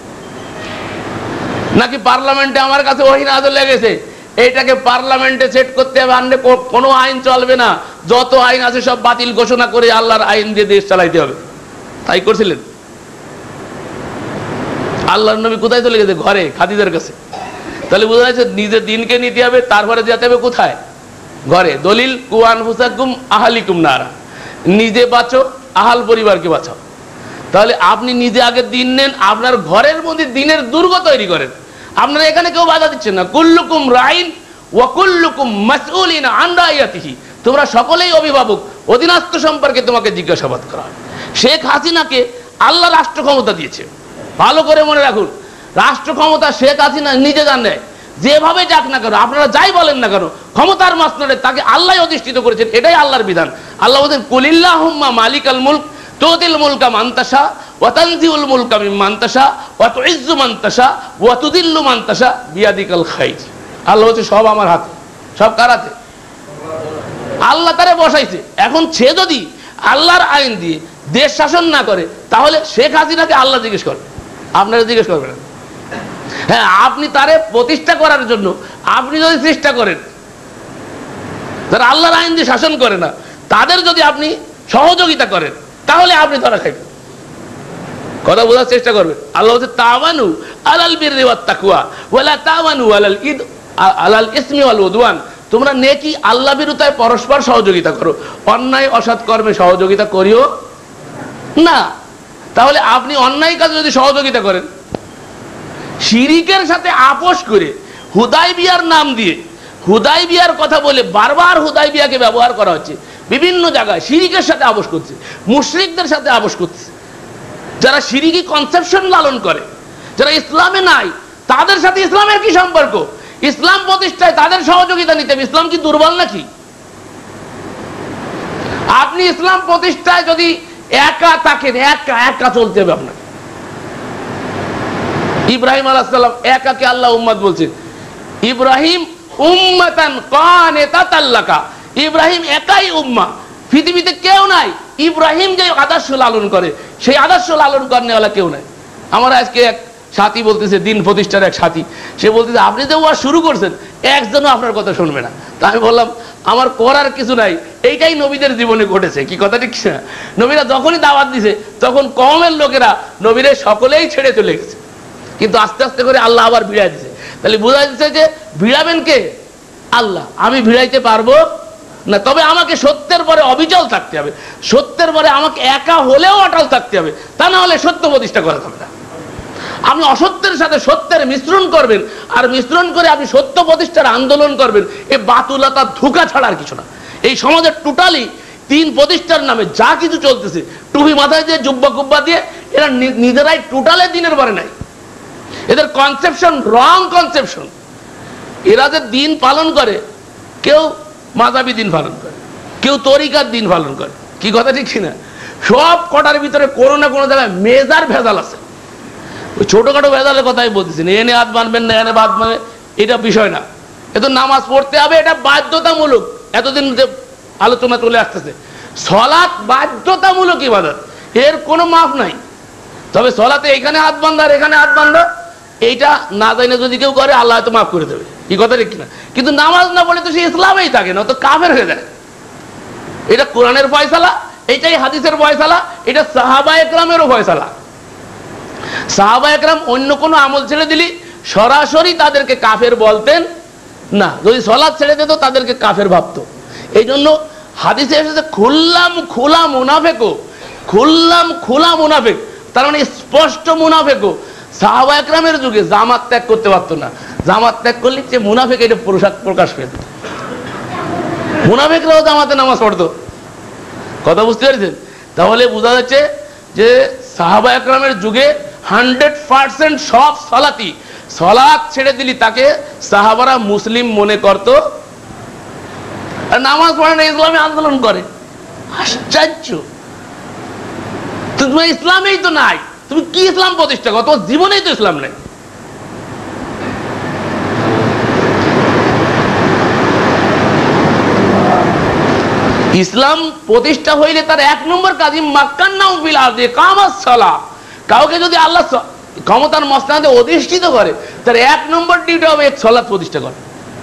নাকি পার্লামেন্টে আমার কাছে ওহী নাযিল লেগেছে, এইটাকে পার্লামেন্টে সেট করতে হবে, আনলে কোনো আইন চলবে না, যত আইন আছে সব বাতিল ঘোষণা করে আল্লাহর আইন দিয়ে দেশ চালাইতে হবে। তাই করছিলেন। আল্লাহর নবী কোথায় চলে গেছে, ঘরে খাদিজার কাছে। তাহলে বোঝা যাচ্ছে নিজের দিনকে নিতে হবে, তারপরে যেতে হবে কোথায়, ঘরে। দলিল কুয়ান ফুসাকুম আহালিকুম নারা, নিজে বাঁচো, আহাল পরিবারকে বাঁচাও। তাহলে আপনি নিজে আগে দিন নেন, আপনার ঘরের মধ্যে দিনের দুর্গ তৈরি করেন। আপনারা এখানে কেউ বাধা দিচ্ছেন না। কুল্লুকুম রাইন ওয়া কুল্লুকুম মাসউলিন আন রাইয়াতিহি, তোমরা সকলেই অভিভাবক, অধীনস্থ সম্পর্কে তোমাকে জিজ্ঞাসাবাদ করা হবে। শেখ হাসিনাকে আল্লাহ রাষ্ট্র ক্ষমতা দিয়েছে, ভালো করে মনে রাখুন। রাষ্ট্র ক্ষমতা শেখ হাসিনা নিজে জানে, যেভাবে যাক না কেন, আপনারা যাই বলেন না কেন, ক্ষমতার মাসনদে তাকে আল্লাহ অধিষ্ঠিত করেছেন, এটাই আল্লাহর বিধান। আল্লাহ বলেন কুলিল্লাহুম্মা মালিকাল মুলক তুতিল মুলকা মান তাশা ওয়া তানজিউল মুলকা মিম্মান তাশা ওয়া তুইজ্জু মান তাশা ওয়া তুযিল্লু মান তাশা বিয়াদিকাল খাইর। আল্লাহ বলছে সব আমার হাতে। সব কার হাতে? আল্লাহ তারে বসাইছে। এখন সে যদি আল্লাহর আইন দিয়ে দেশ শাসন না করে, তাহলে শেখ হাসিনাকে আল্লাহ জিজ্ঞেস করবে, আপনারা জিজ্ঞেস করবেন না। হ্যাঁ, আপনি তারে প্রতিষ্ঠা করার জন্য আপনি যদি চেষ্টা করেন, যারা আল্লাহর আইন দিয়ে শাসন করে না তাদের যদি আপনি সহযোগিতা করেন, তাহলে আপনি ধরা খাইবেন। কথা বোঝার চেষ্টা করবেন। আল্লাহ বলছে তাওয়ানু আলাল বিররি ওয়াত তাকওয়া ওয়ালা তাওয়ানু আলাল ইদ আলাল ইসমি ওয়াল উদওয়ান, তোমরা নেকি আল্লাহ বিরুতায় পরস্পর সহযোগিতা করো, অন্যায় অসৎ কর্মে সহযোগিতা করিও না। তাহলে আপনি অন্যায় কাজে যদি সহযোগিতা করেন, শিরিকের সাথে আপোষ করে, হুদাইবিয়ার নাম দিয়ে হুদাইবিয়ার কথা বলে বারবার হুদাইবিয়াকে ব্যবহার করা হচ্ছে, বিভিন্ন জায়গায় শিরিকের সাথে আপোষ করছে, মুশরিকদের সাথে আপোষ করছে। যারা শিরিকি কনসেপশন লালন করে, যারা ইসলামে নাই, তাদের সাথে ইসলামের কি সম্পর্ক? ইসলাম প্রতিষ্ঠায় তাদের সহযোগিতা নিতে হবে। ইসলাম কি দুর্বল নাকি? আপনি ইসলাম প্রতিষ্ঠায় যদি একা থাকেন, একা একা চলতে হবে আপনাকে। ইব্রাহিম আলাইহিস সালাম একাকে আল্লাহ উম্মত বলছেন, ইব্রাহিম উম্মাতান কানিতাতাল লাকা, ইব্রাহিম একাই উম্মা, পৃথিবীতে কেউ নাই। ইব্রাহিম যে আদর্শ লালন করে, সেই আদর্শ লালন করেওয়ালা কেউ নাই। আমার আজকে এক সাথী বলতেছে, দিন প্রতিষ্ঠার এক সাথী, সে বলতেছে আপনি যে ওয়াজ শুরু করছেন একজনও আপনার কথা শুনবে না। তা আমি বললাম আমার করার কিছু নাই, এইটাই নবীদের জীবনে ঘটেছে। কি কথা ঠিক না? নবীরা যখনই দাওয়াত দিছে তখন কওমের লোকেরা নবীরে সকলেই ছেড়ে চলে গেছে, কিন্তু আস্তে আস্তে করে আল্লাহ আবার ভিড়াই দিছে। তাহলে বোঝা যাচ্ছে যে ভিড়াবেন কে? আল্লাহ। আমি ভিড়াইতে পারবো না, তবে আমাকে সত্যের পরে অবিচল থাকতে হবে, সত্যের পরে আমাকে একা হলেও অটল থাকতে হবে, তা না হলে সত্য প্রতিষ্ঠা করা যাবে না। আপনি অসত্যের সাথে সত্যের মিশ্রণ করবেন, আর মিশ্রণ করে আপনি সত্য প্রতিষ্ঠার আন্দোলন করবেন, এ বাতুলতা ধোঁকা ছাড়া আর কিছু না। এই সমাজের টোটালি তিন প্রতিষ্ঠার নামে যা কিছু চলতেছে, টুপি মাথায় দিয়ে জুব্বা কুব্বা দিয়ে, এরা নিজেরাই টোটালে দিনের পরে নাই। এদের কনসেপশন রং কনসেপশন। এরা যে দিন পালন করে, কেউ মাযহাবী দিন পালন করে, কেউ তরিকার দিন পালন করে। কি কথা ঠিক না? সব কটার ভিতরে কোনো না কোনো জায়গায় মেজার ভেজাল আছে। ওই ছোটখাটো ভেজালের কথাই বলতেছি না, এনে হাত বাঁধবেন না, এনে বাদ মানে এটা বিষয় না। এ তো নামাজ পড়তে হবে, এটা বাধ্যতামূলক। এতদিন যে আলোচনা চলে আসতেছে, সলাৎ বাধ্যতামূলক ইবাদত, এর কোনো মাফ নাই। তবে সলাতে এখানে হাত বাঁধা আর এখানে হাত বাঁধা, এইটা না জানে যদি কেউ করে আল্লাহ হয়তো মাফ করে দেবে। কি কথা ঠিক না? কিন্তু নামাজ না পড়লে তো সে ইসলামেই থাকে না, তো কাফের হয়ে যায়। এটা কোরআনের ফয়সালা, এটাই হাদিসের ফয়সালা, এটা সাহাবা একরামেরও ফয়সালা। সাহাবা একরাম অন্য কোনো আমল ছেড়ে দিলি সরাসরি তাদেরকে কাফের বলতেন না, যদি সলাৎ ছেড়ে দিত তাদেরকে কাফের ভাবতো। এই জন্য হাদিসে এসেছে খুল্লাম খোলা মুনাফেকও, খুল্লাম খোলা মুনাফেক, তার মানে স্পষ্ট মুনাফেকও। সাহাবা একরামের যুগে জামাত ত্যাগ করতে পারতো না, জামাত ত্যাগ করলে যে মুনাফেক এটা প্রকাশ প্রকাশ পেত। মুনাফেকরাও জামাতে নামাজ পড়তো। কথা বুঝতে পেরেছেন? তাহলে বোঝা যাচ্ছে যে সাহাবা একরামের যুগে হান্ড্রেড পার্সেন্ট সব সালাতি, সালাত ছেড়ে দিলি তাকে সাহাবারা মুসলিম মনে করত, আর নামাজ পড়ে না ইসলামে আন্দোলন করে। আশ্চর্য! তুমি ইসলামেই তো নাই, তুমি কি ইসলাম প্রতিষ্ঠা করো? তোমার জীবনেই তো ইসলাম নেই। ইসলাম প্রতিষ্ঠা হইলে তার এক নম্বর কাজই মাক্কান্নাহু ফিল আরদি ইকামাস সালাহ। কাউকে যদি আল্লাহ ক্ষমতার মসনদে অধিষ্ঠিত করে, তার এক নম্বর ডিউটি হবে এক সালাত প্রতিষ্ঠা করা।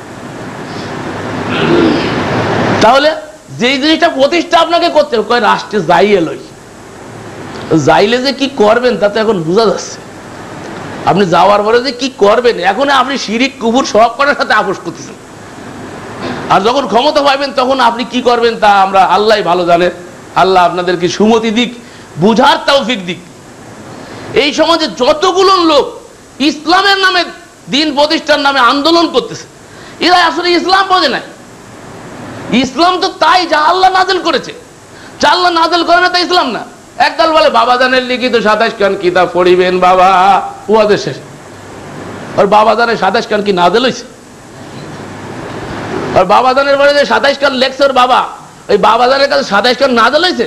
তাহলে যেই জিনিসটা প্রতিষ্ঠা আপনাকে করতে হবে, কয় রাষ্ট্রে যাইয়ে লই, যাইলে যে কি করবেন তা তো এখন বোঝা যাচ্ছে। আপনি যাওয়ার পরে যে কি করবেন, এখন আপনি শিরিক কুফর সব করার সাথে আপোষ করতেছেন। আর যখন ক্ষমতা পাইবেন তখন আপনি কি করবেন তা আমরা আল্লাহ ভালো জানেন। আল্লাহ আপনাদেরকে সুমতি দিক, বুঝার তৌফিক দিক। এই সমাজে যতগুলো লোক ইসলামের নামে, দিন প্রতিষ্ঠার নামে আন্দোলন করতেছে, এরা আসলে ইসলাম বোঝে নাই। ইসলাম তো তাই যা আল্লাহ নাযিল করেছে, যা আল্লাহ নাযিল করে না তা ইসলাম না। একদল বলে বাবাজানের লিখিত সাতাশ খান কিতাব পড়িবেন বাবা, উহাদের শেষে। আর বাবাজানের সাতাশ খান কি নাযিল হয়েছে? আর বাবাজানের বলে যে সাতাইশ খান লেখছে ওর বাবা, ওই বাবাজানের কাছে সাতাইশ খান নাযিল হয়েছে?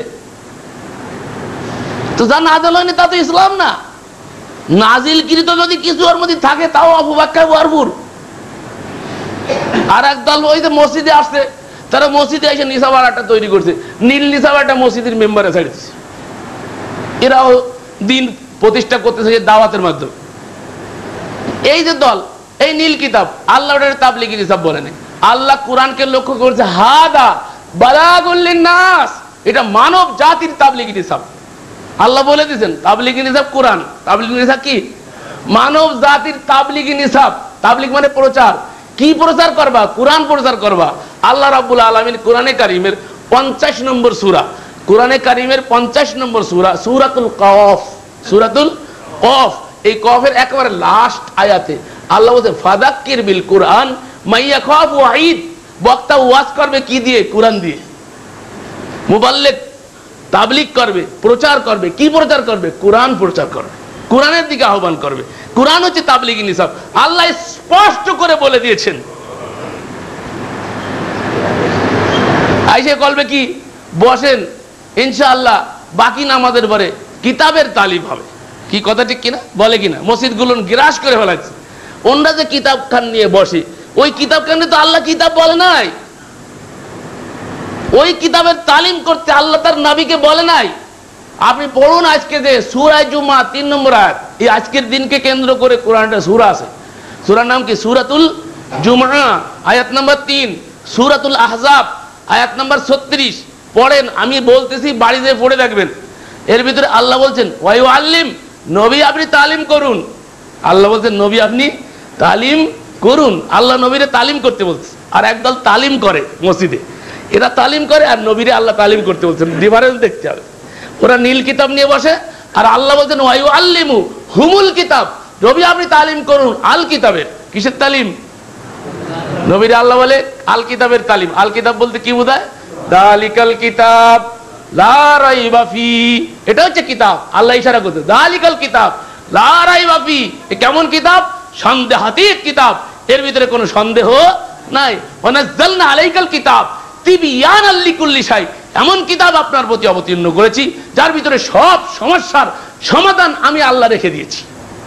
তো যা নাযিল হয়নি তা তো ইসলাম না। নাযিলকৃত যদি কিছু ওর মধ্যে থাকে তাও অপব্যাখ্যা ভরপুর। আর একদল ওই যে মসজিদে আসছে, তারা মসজিদে এসে নিসাব আড্ডা তৈরি করছে, নীল নিসাব আড্ডা মসজিদের মেম্বারে ছাড়ছে। এরাও দিন প্রতিষ্ঠা করতেছে দাওয়াতের মাধ্যমে। এই যে দল, এই নীল কিতাব আল্লাহ তাবলীগী নিসাব বলে নাই। আল্লাহ কোরআনকে লক্ষ্য করছে, হাদা বালাগুল লিন্নাস, এটা মানব জাতির তাবলীগী নিসাব। আল্লাহ বলে দিয়েছেন তাবলীগী নিসাব কোরআন। তাবলীগী নিসাব কি? মানব জাতির তাবলীগী নিসাব। তাবলীগ মানে প্রচার। কি প্রচার করবা? কোরআন প্রচার করবা। আল্লাহ রাব্বুল আলামিন কোরআনে কারীমের পঞ্চাশ নম্বর সূরা, কোরআনে কারীমের পঞ্চাশ নম্বর সূরা সূরাতুল কফ, সূরাতুল কফ, এই কফের একেবারে লাস্ট আয়াতে আল্লাহ বলছে ফাযাক্কির বিল কুরআন মাইয়া খাফু ওয়াঈদ। বক্তা ওয়াজ করবে কি দিয়ে? কোরআন দিয়ে। মুবাল্লিগ তাবলীগ করবে, প্রচার করবে। কি প্রচার করবে? কোরআন প্রচার করবে, কোরআনের দিকে আহ্বান করবে। কোরআন হচ্ছে তাবলীগী নিসাব। আল্লাহ স্পষ্ট করে বলে দিয়েছেন। আইসে বলবে কি? বসেন ইনশাআল্লাহ বাকি নামাজের পরে কিতাবের তালিম হবে। কি কথা ঠিক কিনা? বলে কিনা? মসজিদগুলো গ্রাস করে ফেলাচ্ছে। ওনরা যে কিতাব খান নিয়ে বসে, ওই কিতাব খানে তো আল্লাহ কিতাব বলে নাই। ওই কিতাবের তালিম করতে আল্লাহ তার নবীকে বলে নাই। আপনি পড়ুন আজকে যে সূরা জুমা তিন নম্বর আয়াত, এই আজকের দিনকে কেন্দ্র করে কোরআনটা সূরা আছে। সূরার নাম কি? সূরাতুল জুমা আয়াত নাম্বার তিন, সূরাতুল আহজাব আয়াত নাম্বার ছত্রিশ। পড়েন, আমি বলতেছি বাড়িতে পড়ে দেখবেন। এর ভিতরে আল্লাহ বলছেন ওয়ায়ু আল্লিম, নবী আপনি তালিম করুন। আল্লাহ বলছেন নবী আপনি তালিম করুন। আল্লাহ নবীরে তালিম করতে বলছে। আর একদল তালিম করে মসজিদে, এরা তালিম করে আর নবীরে আল্লাহ তালিম করতে বলছেন। ডিফারেন্স দেখতে হবে। ওরা নীল কিতাব নিয়ে বসে আর আল্লাহ বলছেন ওয়ায়ু আল্লিমু হুমুল কিতাব, নবী আপনি তালিম করুন আল কিতাবের। কিসের তালিম? নবীরে আল্লাহ বলে আল কিতাবের তালিম। আল কিতাব বলতে কি বোঝায়? দালিকাল কিতাব লা রাইবা ফি, এটা হচ্ছে কিতাব। আল্লাহ ইশারা করতে, দালিকাল কিতাব লা রাইবা ফি, এ কেমন কিতাব? সন্দেহাতীত কিতাব, এর ভিতরে কোনো সন্দেহ নাই। ওয়া নাযালনা আলাইকাল কিতাব তিবয়ানাল লিকুল্লি শাই, এমন কিতাব আপনার প্রতি অবতীর্ণ করেছি যার ভিতরে সব সমস্যার সমাধান আমি আল্লাহ রেখে দিয়েছি।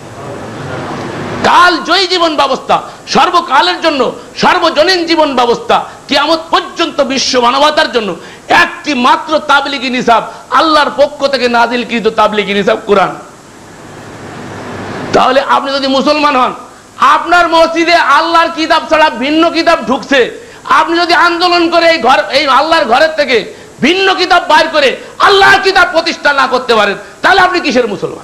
কাল জয়ী জীবন ব্যবস্থা, সর্বকালের জন্য সর্বজনীন জীবন ব্যবস্থা, কিয়ামত পর্যন্ত বিশ্ব মানবতার জন্য একটি মাত্র তাবলীগী নিসাব, আল্লাহর পক্ষ থেকে নাজিলকৃত তাবলীগী নিসাব কোরআন। তাহলে আপনি যদি মুসলমান হন, আপনার মসজিদে আল্লাহর কিতাব ছাড়া ভিন্ন কিতাব ঢুকছে, আপনি যদি আন্দোলন করে এই ঘর, এই আল্লাহর ঘরের থেকে ভিন্ন কিতাব বাইর করে আল্লাহর কিতাব প্রতিষ্ঠা না করতে পারেন, তাহলে আপনি কিসের মুসলমান?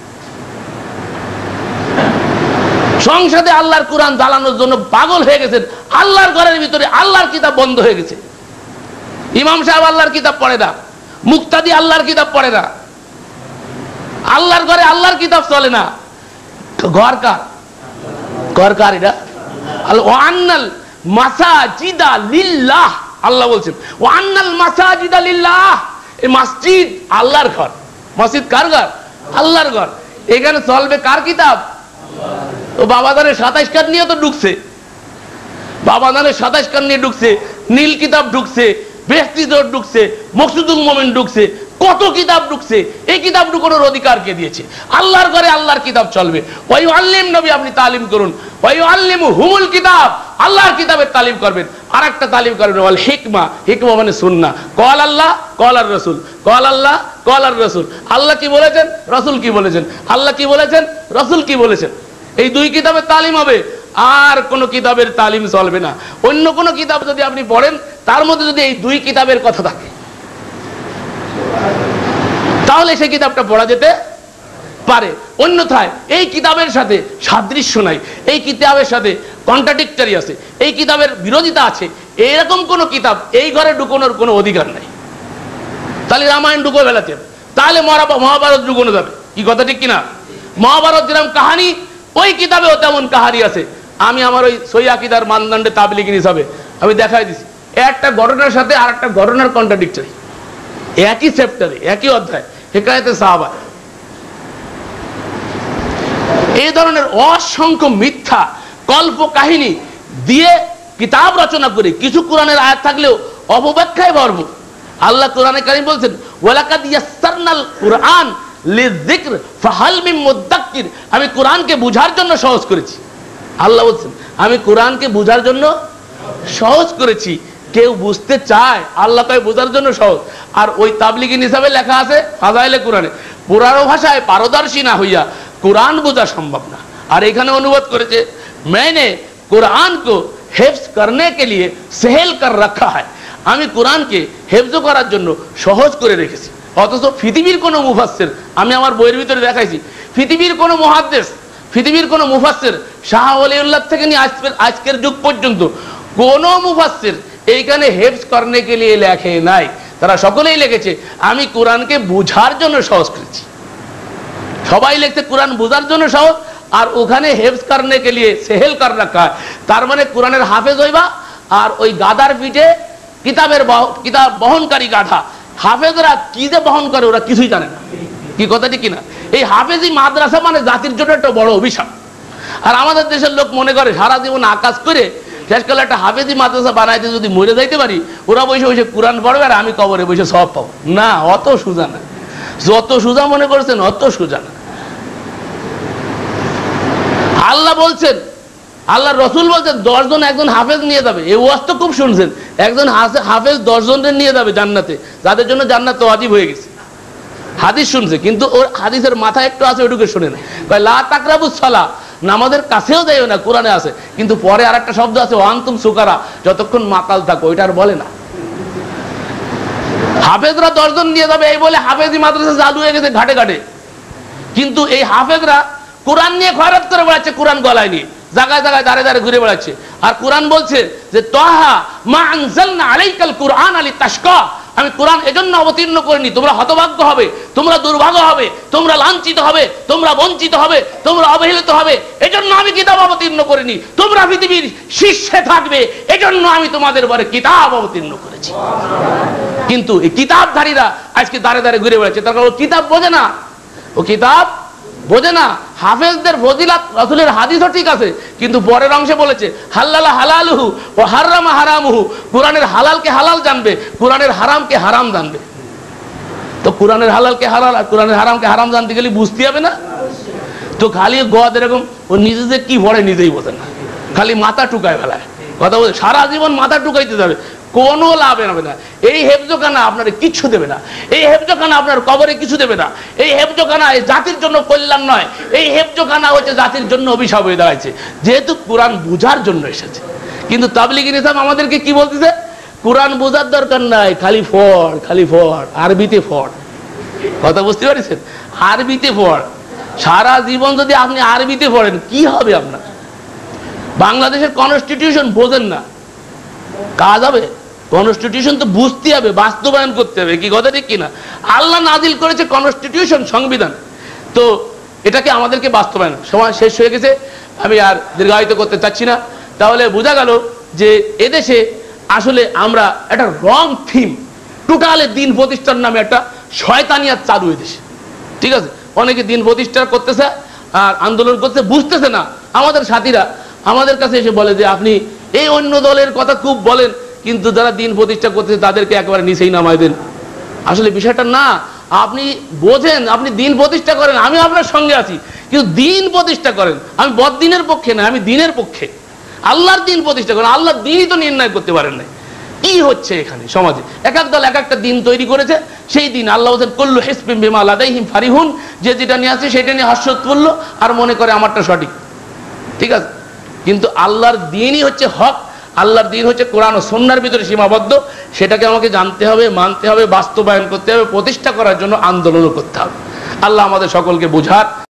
সংসদে আল্লাহর কোরআন জ্বালানোর জন্য পাগল হয়ে গেছেন, আল্লাহর ঘরের ভিতরে আল্লাহর কিতাব বন্ধ হয়ে গেছে। ইমাম সাহেব আল্লাহর কিতাব পড়ে না, মুক্তাদি আল্লাহর কিতাব পড়ে না, আল্লাহর ঘরে আল্লাহর কিতাব চলে না। ঘর কার? ঘর কার এটা? ওয়ান্নাল মাসাজিদা লিল্লাহ, আল্লাহ বলছেন ওয়ান্নাল মাসাজিদা লিল্লাহ, এই মসজিদ আল্লাহর ঘর। মসজিদ কার ঘর? আল্লাহর ঘর। এখানে চলবে কার কিতাব? ও বাবাদানের সাতাইশ কার নিয়ে তো ঢুকছে, বাবাদানের সাতাইশ কার নিয়ে ঢুকছে, নীল কিতাব ঢুকছে, বেহেশতি জোট ঢুকছে, মকসুদুল মোমেন ঢুকছে, কত কিতাব ঢুকছে। এই কিতাব ঢুকানোর অধিকার কে দিয়েছে? আল্লাহর ঘরে আল্লাহর কিতাব চলবে। ওয়াই আল্লিম নবী আপনি তালিম করুন, ওয়াই আল্লিমু হুমুল কিতাব, আল্লাহর কিতাবের তালিম করবেন। আর একটা তালিম করবেন ওয়াল হিকমা, হিকমা মানে সুন্নাহ। কল আল্লাহ কল আর রসুল, কল আল্লাহ কল আর রসুল। আল্লাহ কি বলেছেন, রসুল কি বলেছেন, আল্লাহ কি বলেছেন, রসুল কি বলেছেন। এই দুই কিতাবের তালিম হবে, আর কোন কিতাবের তালিম চলবে না। অন্য কোন কিতাব যদি আপনি পড়েন, তার মধ্যে যদি এই দুই কিতাবের কথা থাকে, তাহলে সেই কিতাবটা পড়া যেতে পারে। অন্যথায় এই কিতাবের সাথে সাদৃশ্য নাই, এই কিতাবের সাথে কন্ট্রাডিক্টরি আছে, এই কিতাবের বিরোধিতা আছে, এরকম কোন কিতাব এই ঘরে ঢুকানোর কোনো অধিকার নাই। তাহলে রামায়ণ ঢুকো বেলাতে, তাহলে মহাভারত ঢুকানো যাবে কি? কথা ঠিক কিনা? মহাভারত যেরকম কাহানি, ওই কিতাবেও তেমন কাহানি আছে। আমি আমার ওই সই আকীদার মানদণ্ডে তাবলীগী হিসাবে আমি দেখাই দিছি, একটা ঘটনার সাথে আর একটা ঘটনার কন্ট্রাডিক্টরি, একই চ্যাপ্টারে একই অধ্যায়, হেকায়েতে সাহাবা। এই ধরনের অসংখ্য মিথ্যা কল্প কাহিনী দিয়ে কিতাব রচনা করে, কিছু কোরআনের আয়াত থাকলেও অপব্যাখ্যায় ভরপুর। আল্লাহ কোরআনে কারীম বলছেন ওয়ালাকাদ ইয়াসসারনাল কুরআন লিযিকর ফাহাল মিন মুদ্দাক্কির, আমি কোরআনকে বুঝার জন্য সহজ করেছি। আল্লাহ বলছেন আমি কোরআনকে বুঝার জন্য সহজ করেছি। কেউ বুঝতে চায়, আল্লাহ তাই বোঝার জন্য সহজ। আর ওই তাবলীগী হিসাবে লেখা আছে ফাজাইলে কোরআনে, পুরানো ভাষায় পারদর্শী না হইয়া কোরআন বোঝা সম্ভব না। আর এখানে অনুবাদ করেছে मैंने कुरान को हिफ्ज करने के लिए सहल कर रखा है, আমি কোরআনকে হিফজ করার জন্য সহজ করে রেখেছি। অথচ পৃথিবীর কোনো মুফাসসির, আমি আমার বইয়ের ভিতরে দেখাইছি, পৃথিবীর কোনো মুহাদ্দিস, পৃথিবীর কোনো মুফাসসির শাহ ওলিউল্লাহ থেকে নিয়ে আজকের আজকের যুগ পর্যন্ত কোনো মুফাসসির এইখানে হিফজ করনে কে লিয়ে লেখে নাই। তারা সকলেই লিখেছে আমি কোরআনকে বোঝার জন্য সহজ করেছি। সবাই লিখছে কোরআন বোঝার জন্য সহজ, আর ওখানে হিফজ করনে কে লিয়ে সেহেল কর রাখা হয়। তার মানে কোরআনের হাফেজ হইবা, আর ওই গাদার পিঠে কিতাবের কিতাব বহনকারী গাধা। হাফেজরা কি যে বহন করে ওরা কিছুই জানে না। কি কথা ঠিক কিনা? এই হাফেজি মাদ্রাসা মানে জাতির জন্য একটা বড় অভিশাপ। আর আমাদের দেশের লোক মনে করে সারা জীবন আকাশ করে শেষকালে একটা হাফেজি মাদ্রাসা বানাইতে যদি মরে যাইতে পারি, ওরা বসে বসে কোরআন পড়বে আর আমি কবরে বসে সব পাবো। না, অত সোজা না। যত সোজা মনে করছেন অত সোজা না। আল্লাহ বলছেন, আল্লাহ রসুল বলছেন দশজন একজন হাফেজ নিয়ে যাবে। এই ওয়াজ তো খুব শুনছেন, একজন হাফেজ দশজনের নিয়ে যাবে জান্নাতে, যাদের জন্য জান্নাত ওয়াজিব হয়ে গেছে। হাদিস শুনছে, কিন্তু ওর হাদিসের মাথায় একটু আছে, ওইটুকু শুনে না। লা তাকরাবুস সালাহ, নামাজের কাছেও যাইও না, কোরআনে আছে। কিন্তু পরে আর একটা শব্দ আছে ওয়ান্তুম সুকারা, যতক্ষণ মাতাল থাকো, ওইটা আর বলে না। হাফেজরা দশজন নিয়ে যাবে এই বলে হাফেজি মাদ্রাসা চালু হয়ে গেছে ঘাটে ঘাটে। কিন্তু এই হাফেজরা কোরআন নিয়ে খয়রাত করে বেড়াচ্ছে, কোরআন গলায় নিয়ে জায়গায় জায়গায় দাঁড়ে দাঁড়ে ঘুরে বেড়াচ্ছে। আর কোরআন বলছে যে তাহা মা আনজালনা আলাইকাল কুরআন লিতাশকা, আমি কোরআন এজন্য অবতীর্ণ করিনি তোমরা হতভাগ্য হবে, তোমরা দুর্ভাগ্য হবে, তোমরা লাঞ্ছিত হবে, তোমরা বঞ্চিত হবে, তোমরা অবহেলিত হবে, এজন্য আমি কিতাব অবতীর্ণ করিনি। তোমরা পৃথিবীর শীর্ষে থাকবে, এজন্য আমি তোমাদের পরে কিতাব অবতীর্ণ করেছি। কিন্তু এই কিতাবধারীরা আজকে দাঁড়ে দাঁড়ে ঘুরে বেড়াচ্ছে, তার কারণ ও কিতাব বোঝে না, ও কিতাব বোঝে না। হাফেজদের ফজিলাত রাসূলের হাদিসও ঠিক আছে, কিন্তু পরের অংশে বলেছে হাল্লালা হালালুহু ও হারামা হারামুহু, কোরআনের হালালকে হালাল জানবে, কোরআনের হারামকে হারাম জানবে। তো কোরআনের হালালকে হালাল আর কোরআনের হারামকে হারাম জানতে গেলে বুঝতে হবে না? তো খালি গদ এরকম ও নিজে যে কি পড়ে নিজেই বোঝে না, খালি মাথা টুকায় ফেলায়। কথা বলছে সারা জীবন মাথা টুকাইতে যাবে, কোনো লাভ হবে না। এই হেফজখানা আপনার কিচ্ছু দেবে না, এই হেফজখানা আপনার কবরে কিছু দেবে না, এই হেফজখানা এই জাতির জন্য কল্যাণ নয়, এই হেফজখানা হচ্ছে জাতির জন্য অভিশাপ হয়ে দাঁড়াচ্ছে, যেহেতু কোরআন বোঝার জন্য এসেছে। কিন্তু তাবলীগী নিজাম আমাদেরকে কি বলতেছে? কোরআন বোঝার দরকার নাই, খালি ফড়, খালি ফড়, আরবিতে ফড়। কথা বুঝতে পারছেন? আরবিতে পড়। সারা জীবন যদি আপনি আরবিতে পড়েন কি হবে আপনার? বাংলাদেশের কনস্টিটিউশন বোঝেন না, কাজ হবে? কনস্টিটিউশন তো বুঝতে হবে, বাস্তবায়ন করতে হবে, কি কথা ঠিক কিনা? আল্লাহ নাজিল করেছে কনস্টিটিউশন, সংবিধান, তো এটাকে আমাদেরকে বাস্তবায়ন। সময় শেষ হয়ে গেছে, আমি আর দীর্ঘায়িত করতে চাচ্ছি না। তাহলে বোঝা গেল যে এদেশে আসলে আমরা একটা রং থিম, টোটালে দিন প্রতিষ্ঠার নামে একটা শয়তানিয়াত চালু এদেশে, ঠিক আছে? অনেকে দিন প্রতিষ্ঠা করতেছে আর আন্দোলন করতে বুঝতেছে না। আমাদের সাথীরা আমাদের কাছে এসে বলে যে আপনি এই অন্য দলের কথা খুব বলেন, কিন্তু যারা দিন প্রতিষ্ঠা করতেছে তাদেরকে একেবারে নিচেই নামাই দেন। আসলে বিষয়টা না, আপনি বোঝেন, আপনি দিন প্রতিষ্ঠা করেন, আমি আপনার সঙ্গে আছি, কিন্তু দিন প্রতিষ্ঠা করেন। আমি বদ্দিনের পক্ষে না, আমি দিনের পক্ষে। আল্লাহর দিন প্রতিষ্ঠা করেন, আল্লাহর দিনই তো নির্ণয় করতে পারেন নাই। কি হচ্ছে এখানে সমাজে? এক এক দল এক একটা দিন তৈরি করেছে, সেই দিন আল্লাহ বলেন কুল্লু হিজবিম বিমা লাদাইহিম ফারিহুন, যে যেটা নিয়ে আছে সেটা নিয়ে হাস্যোৎফুল্ল আর মনে করে আমারটা সঠিক, ঠিক আছে? কিন্তু আল্লাহর দিনই হচ্ছে হক, আল্লাহর দিন হচ্ছে কোরআন ও সুন্নাহর ভিতরে সীমাবদ্ধ। সেটাকে আমাকে জানতে হবে, মানতে হবে, বাস্তবায়ন করতে হবে, প্রতিষ্ঠা করার জন্য আন্দোলনও করতে হবে। আল্লাহ আমাদের সকলকে বুঝার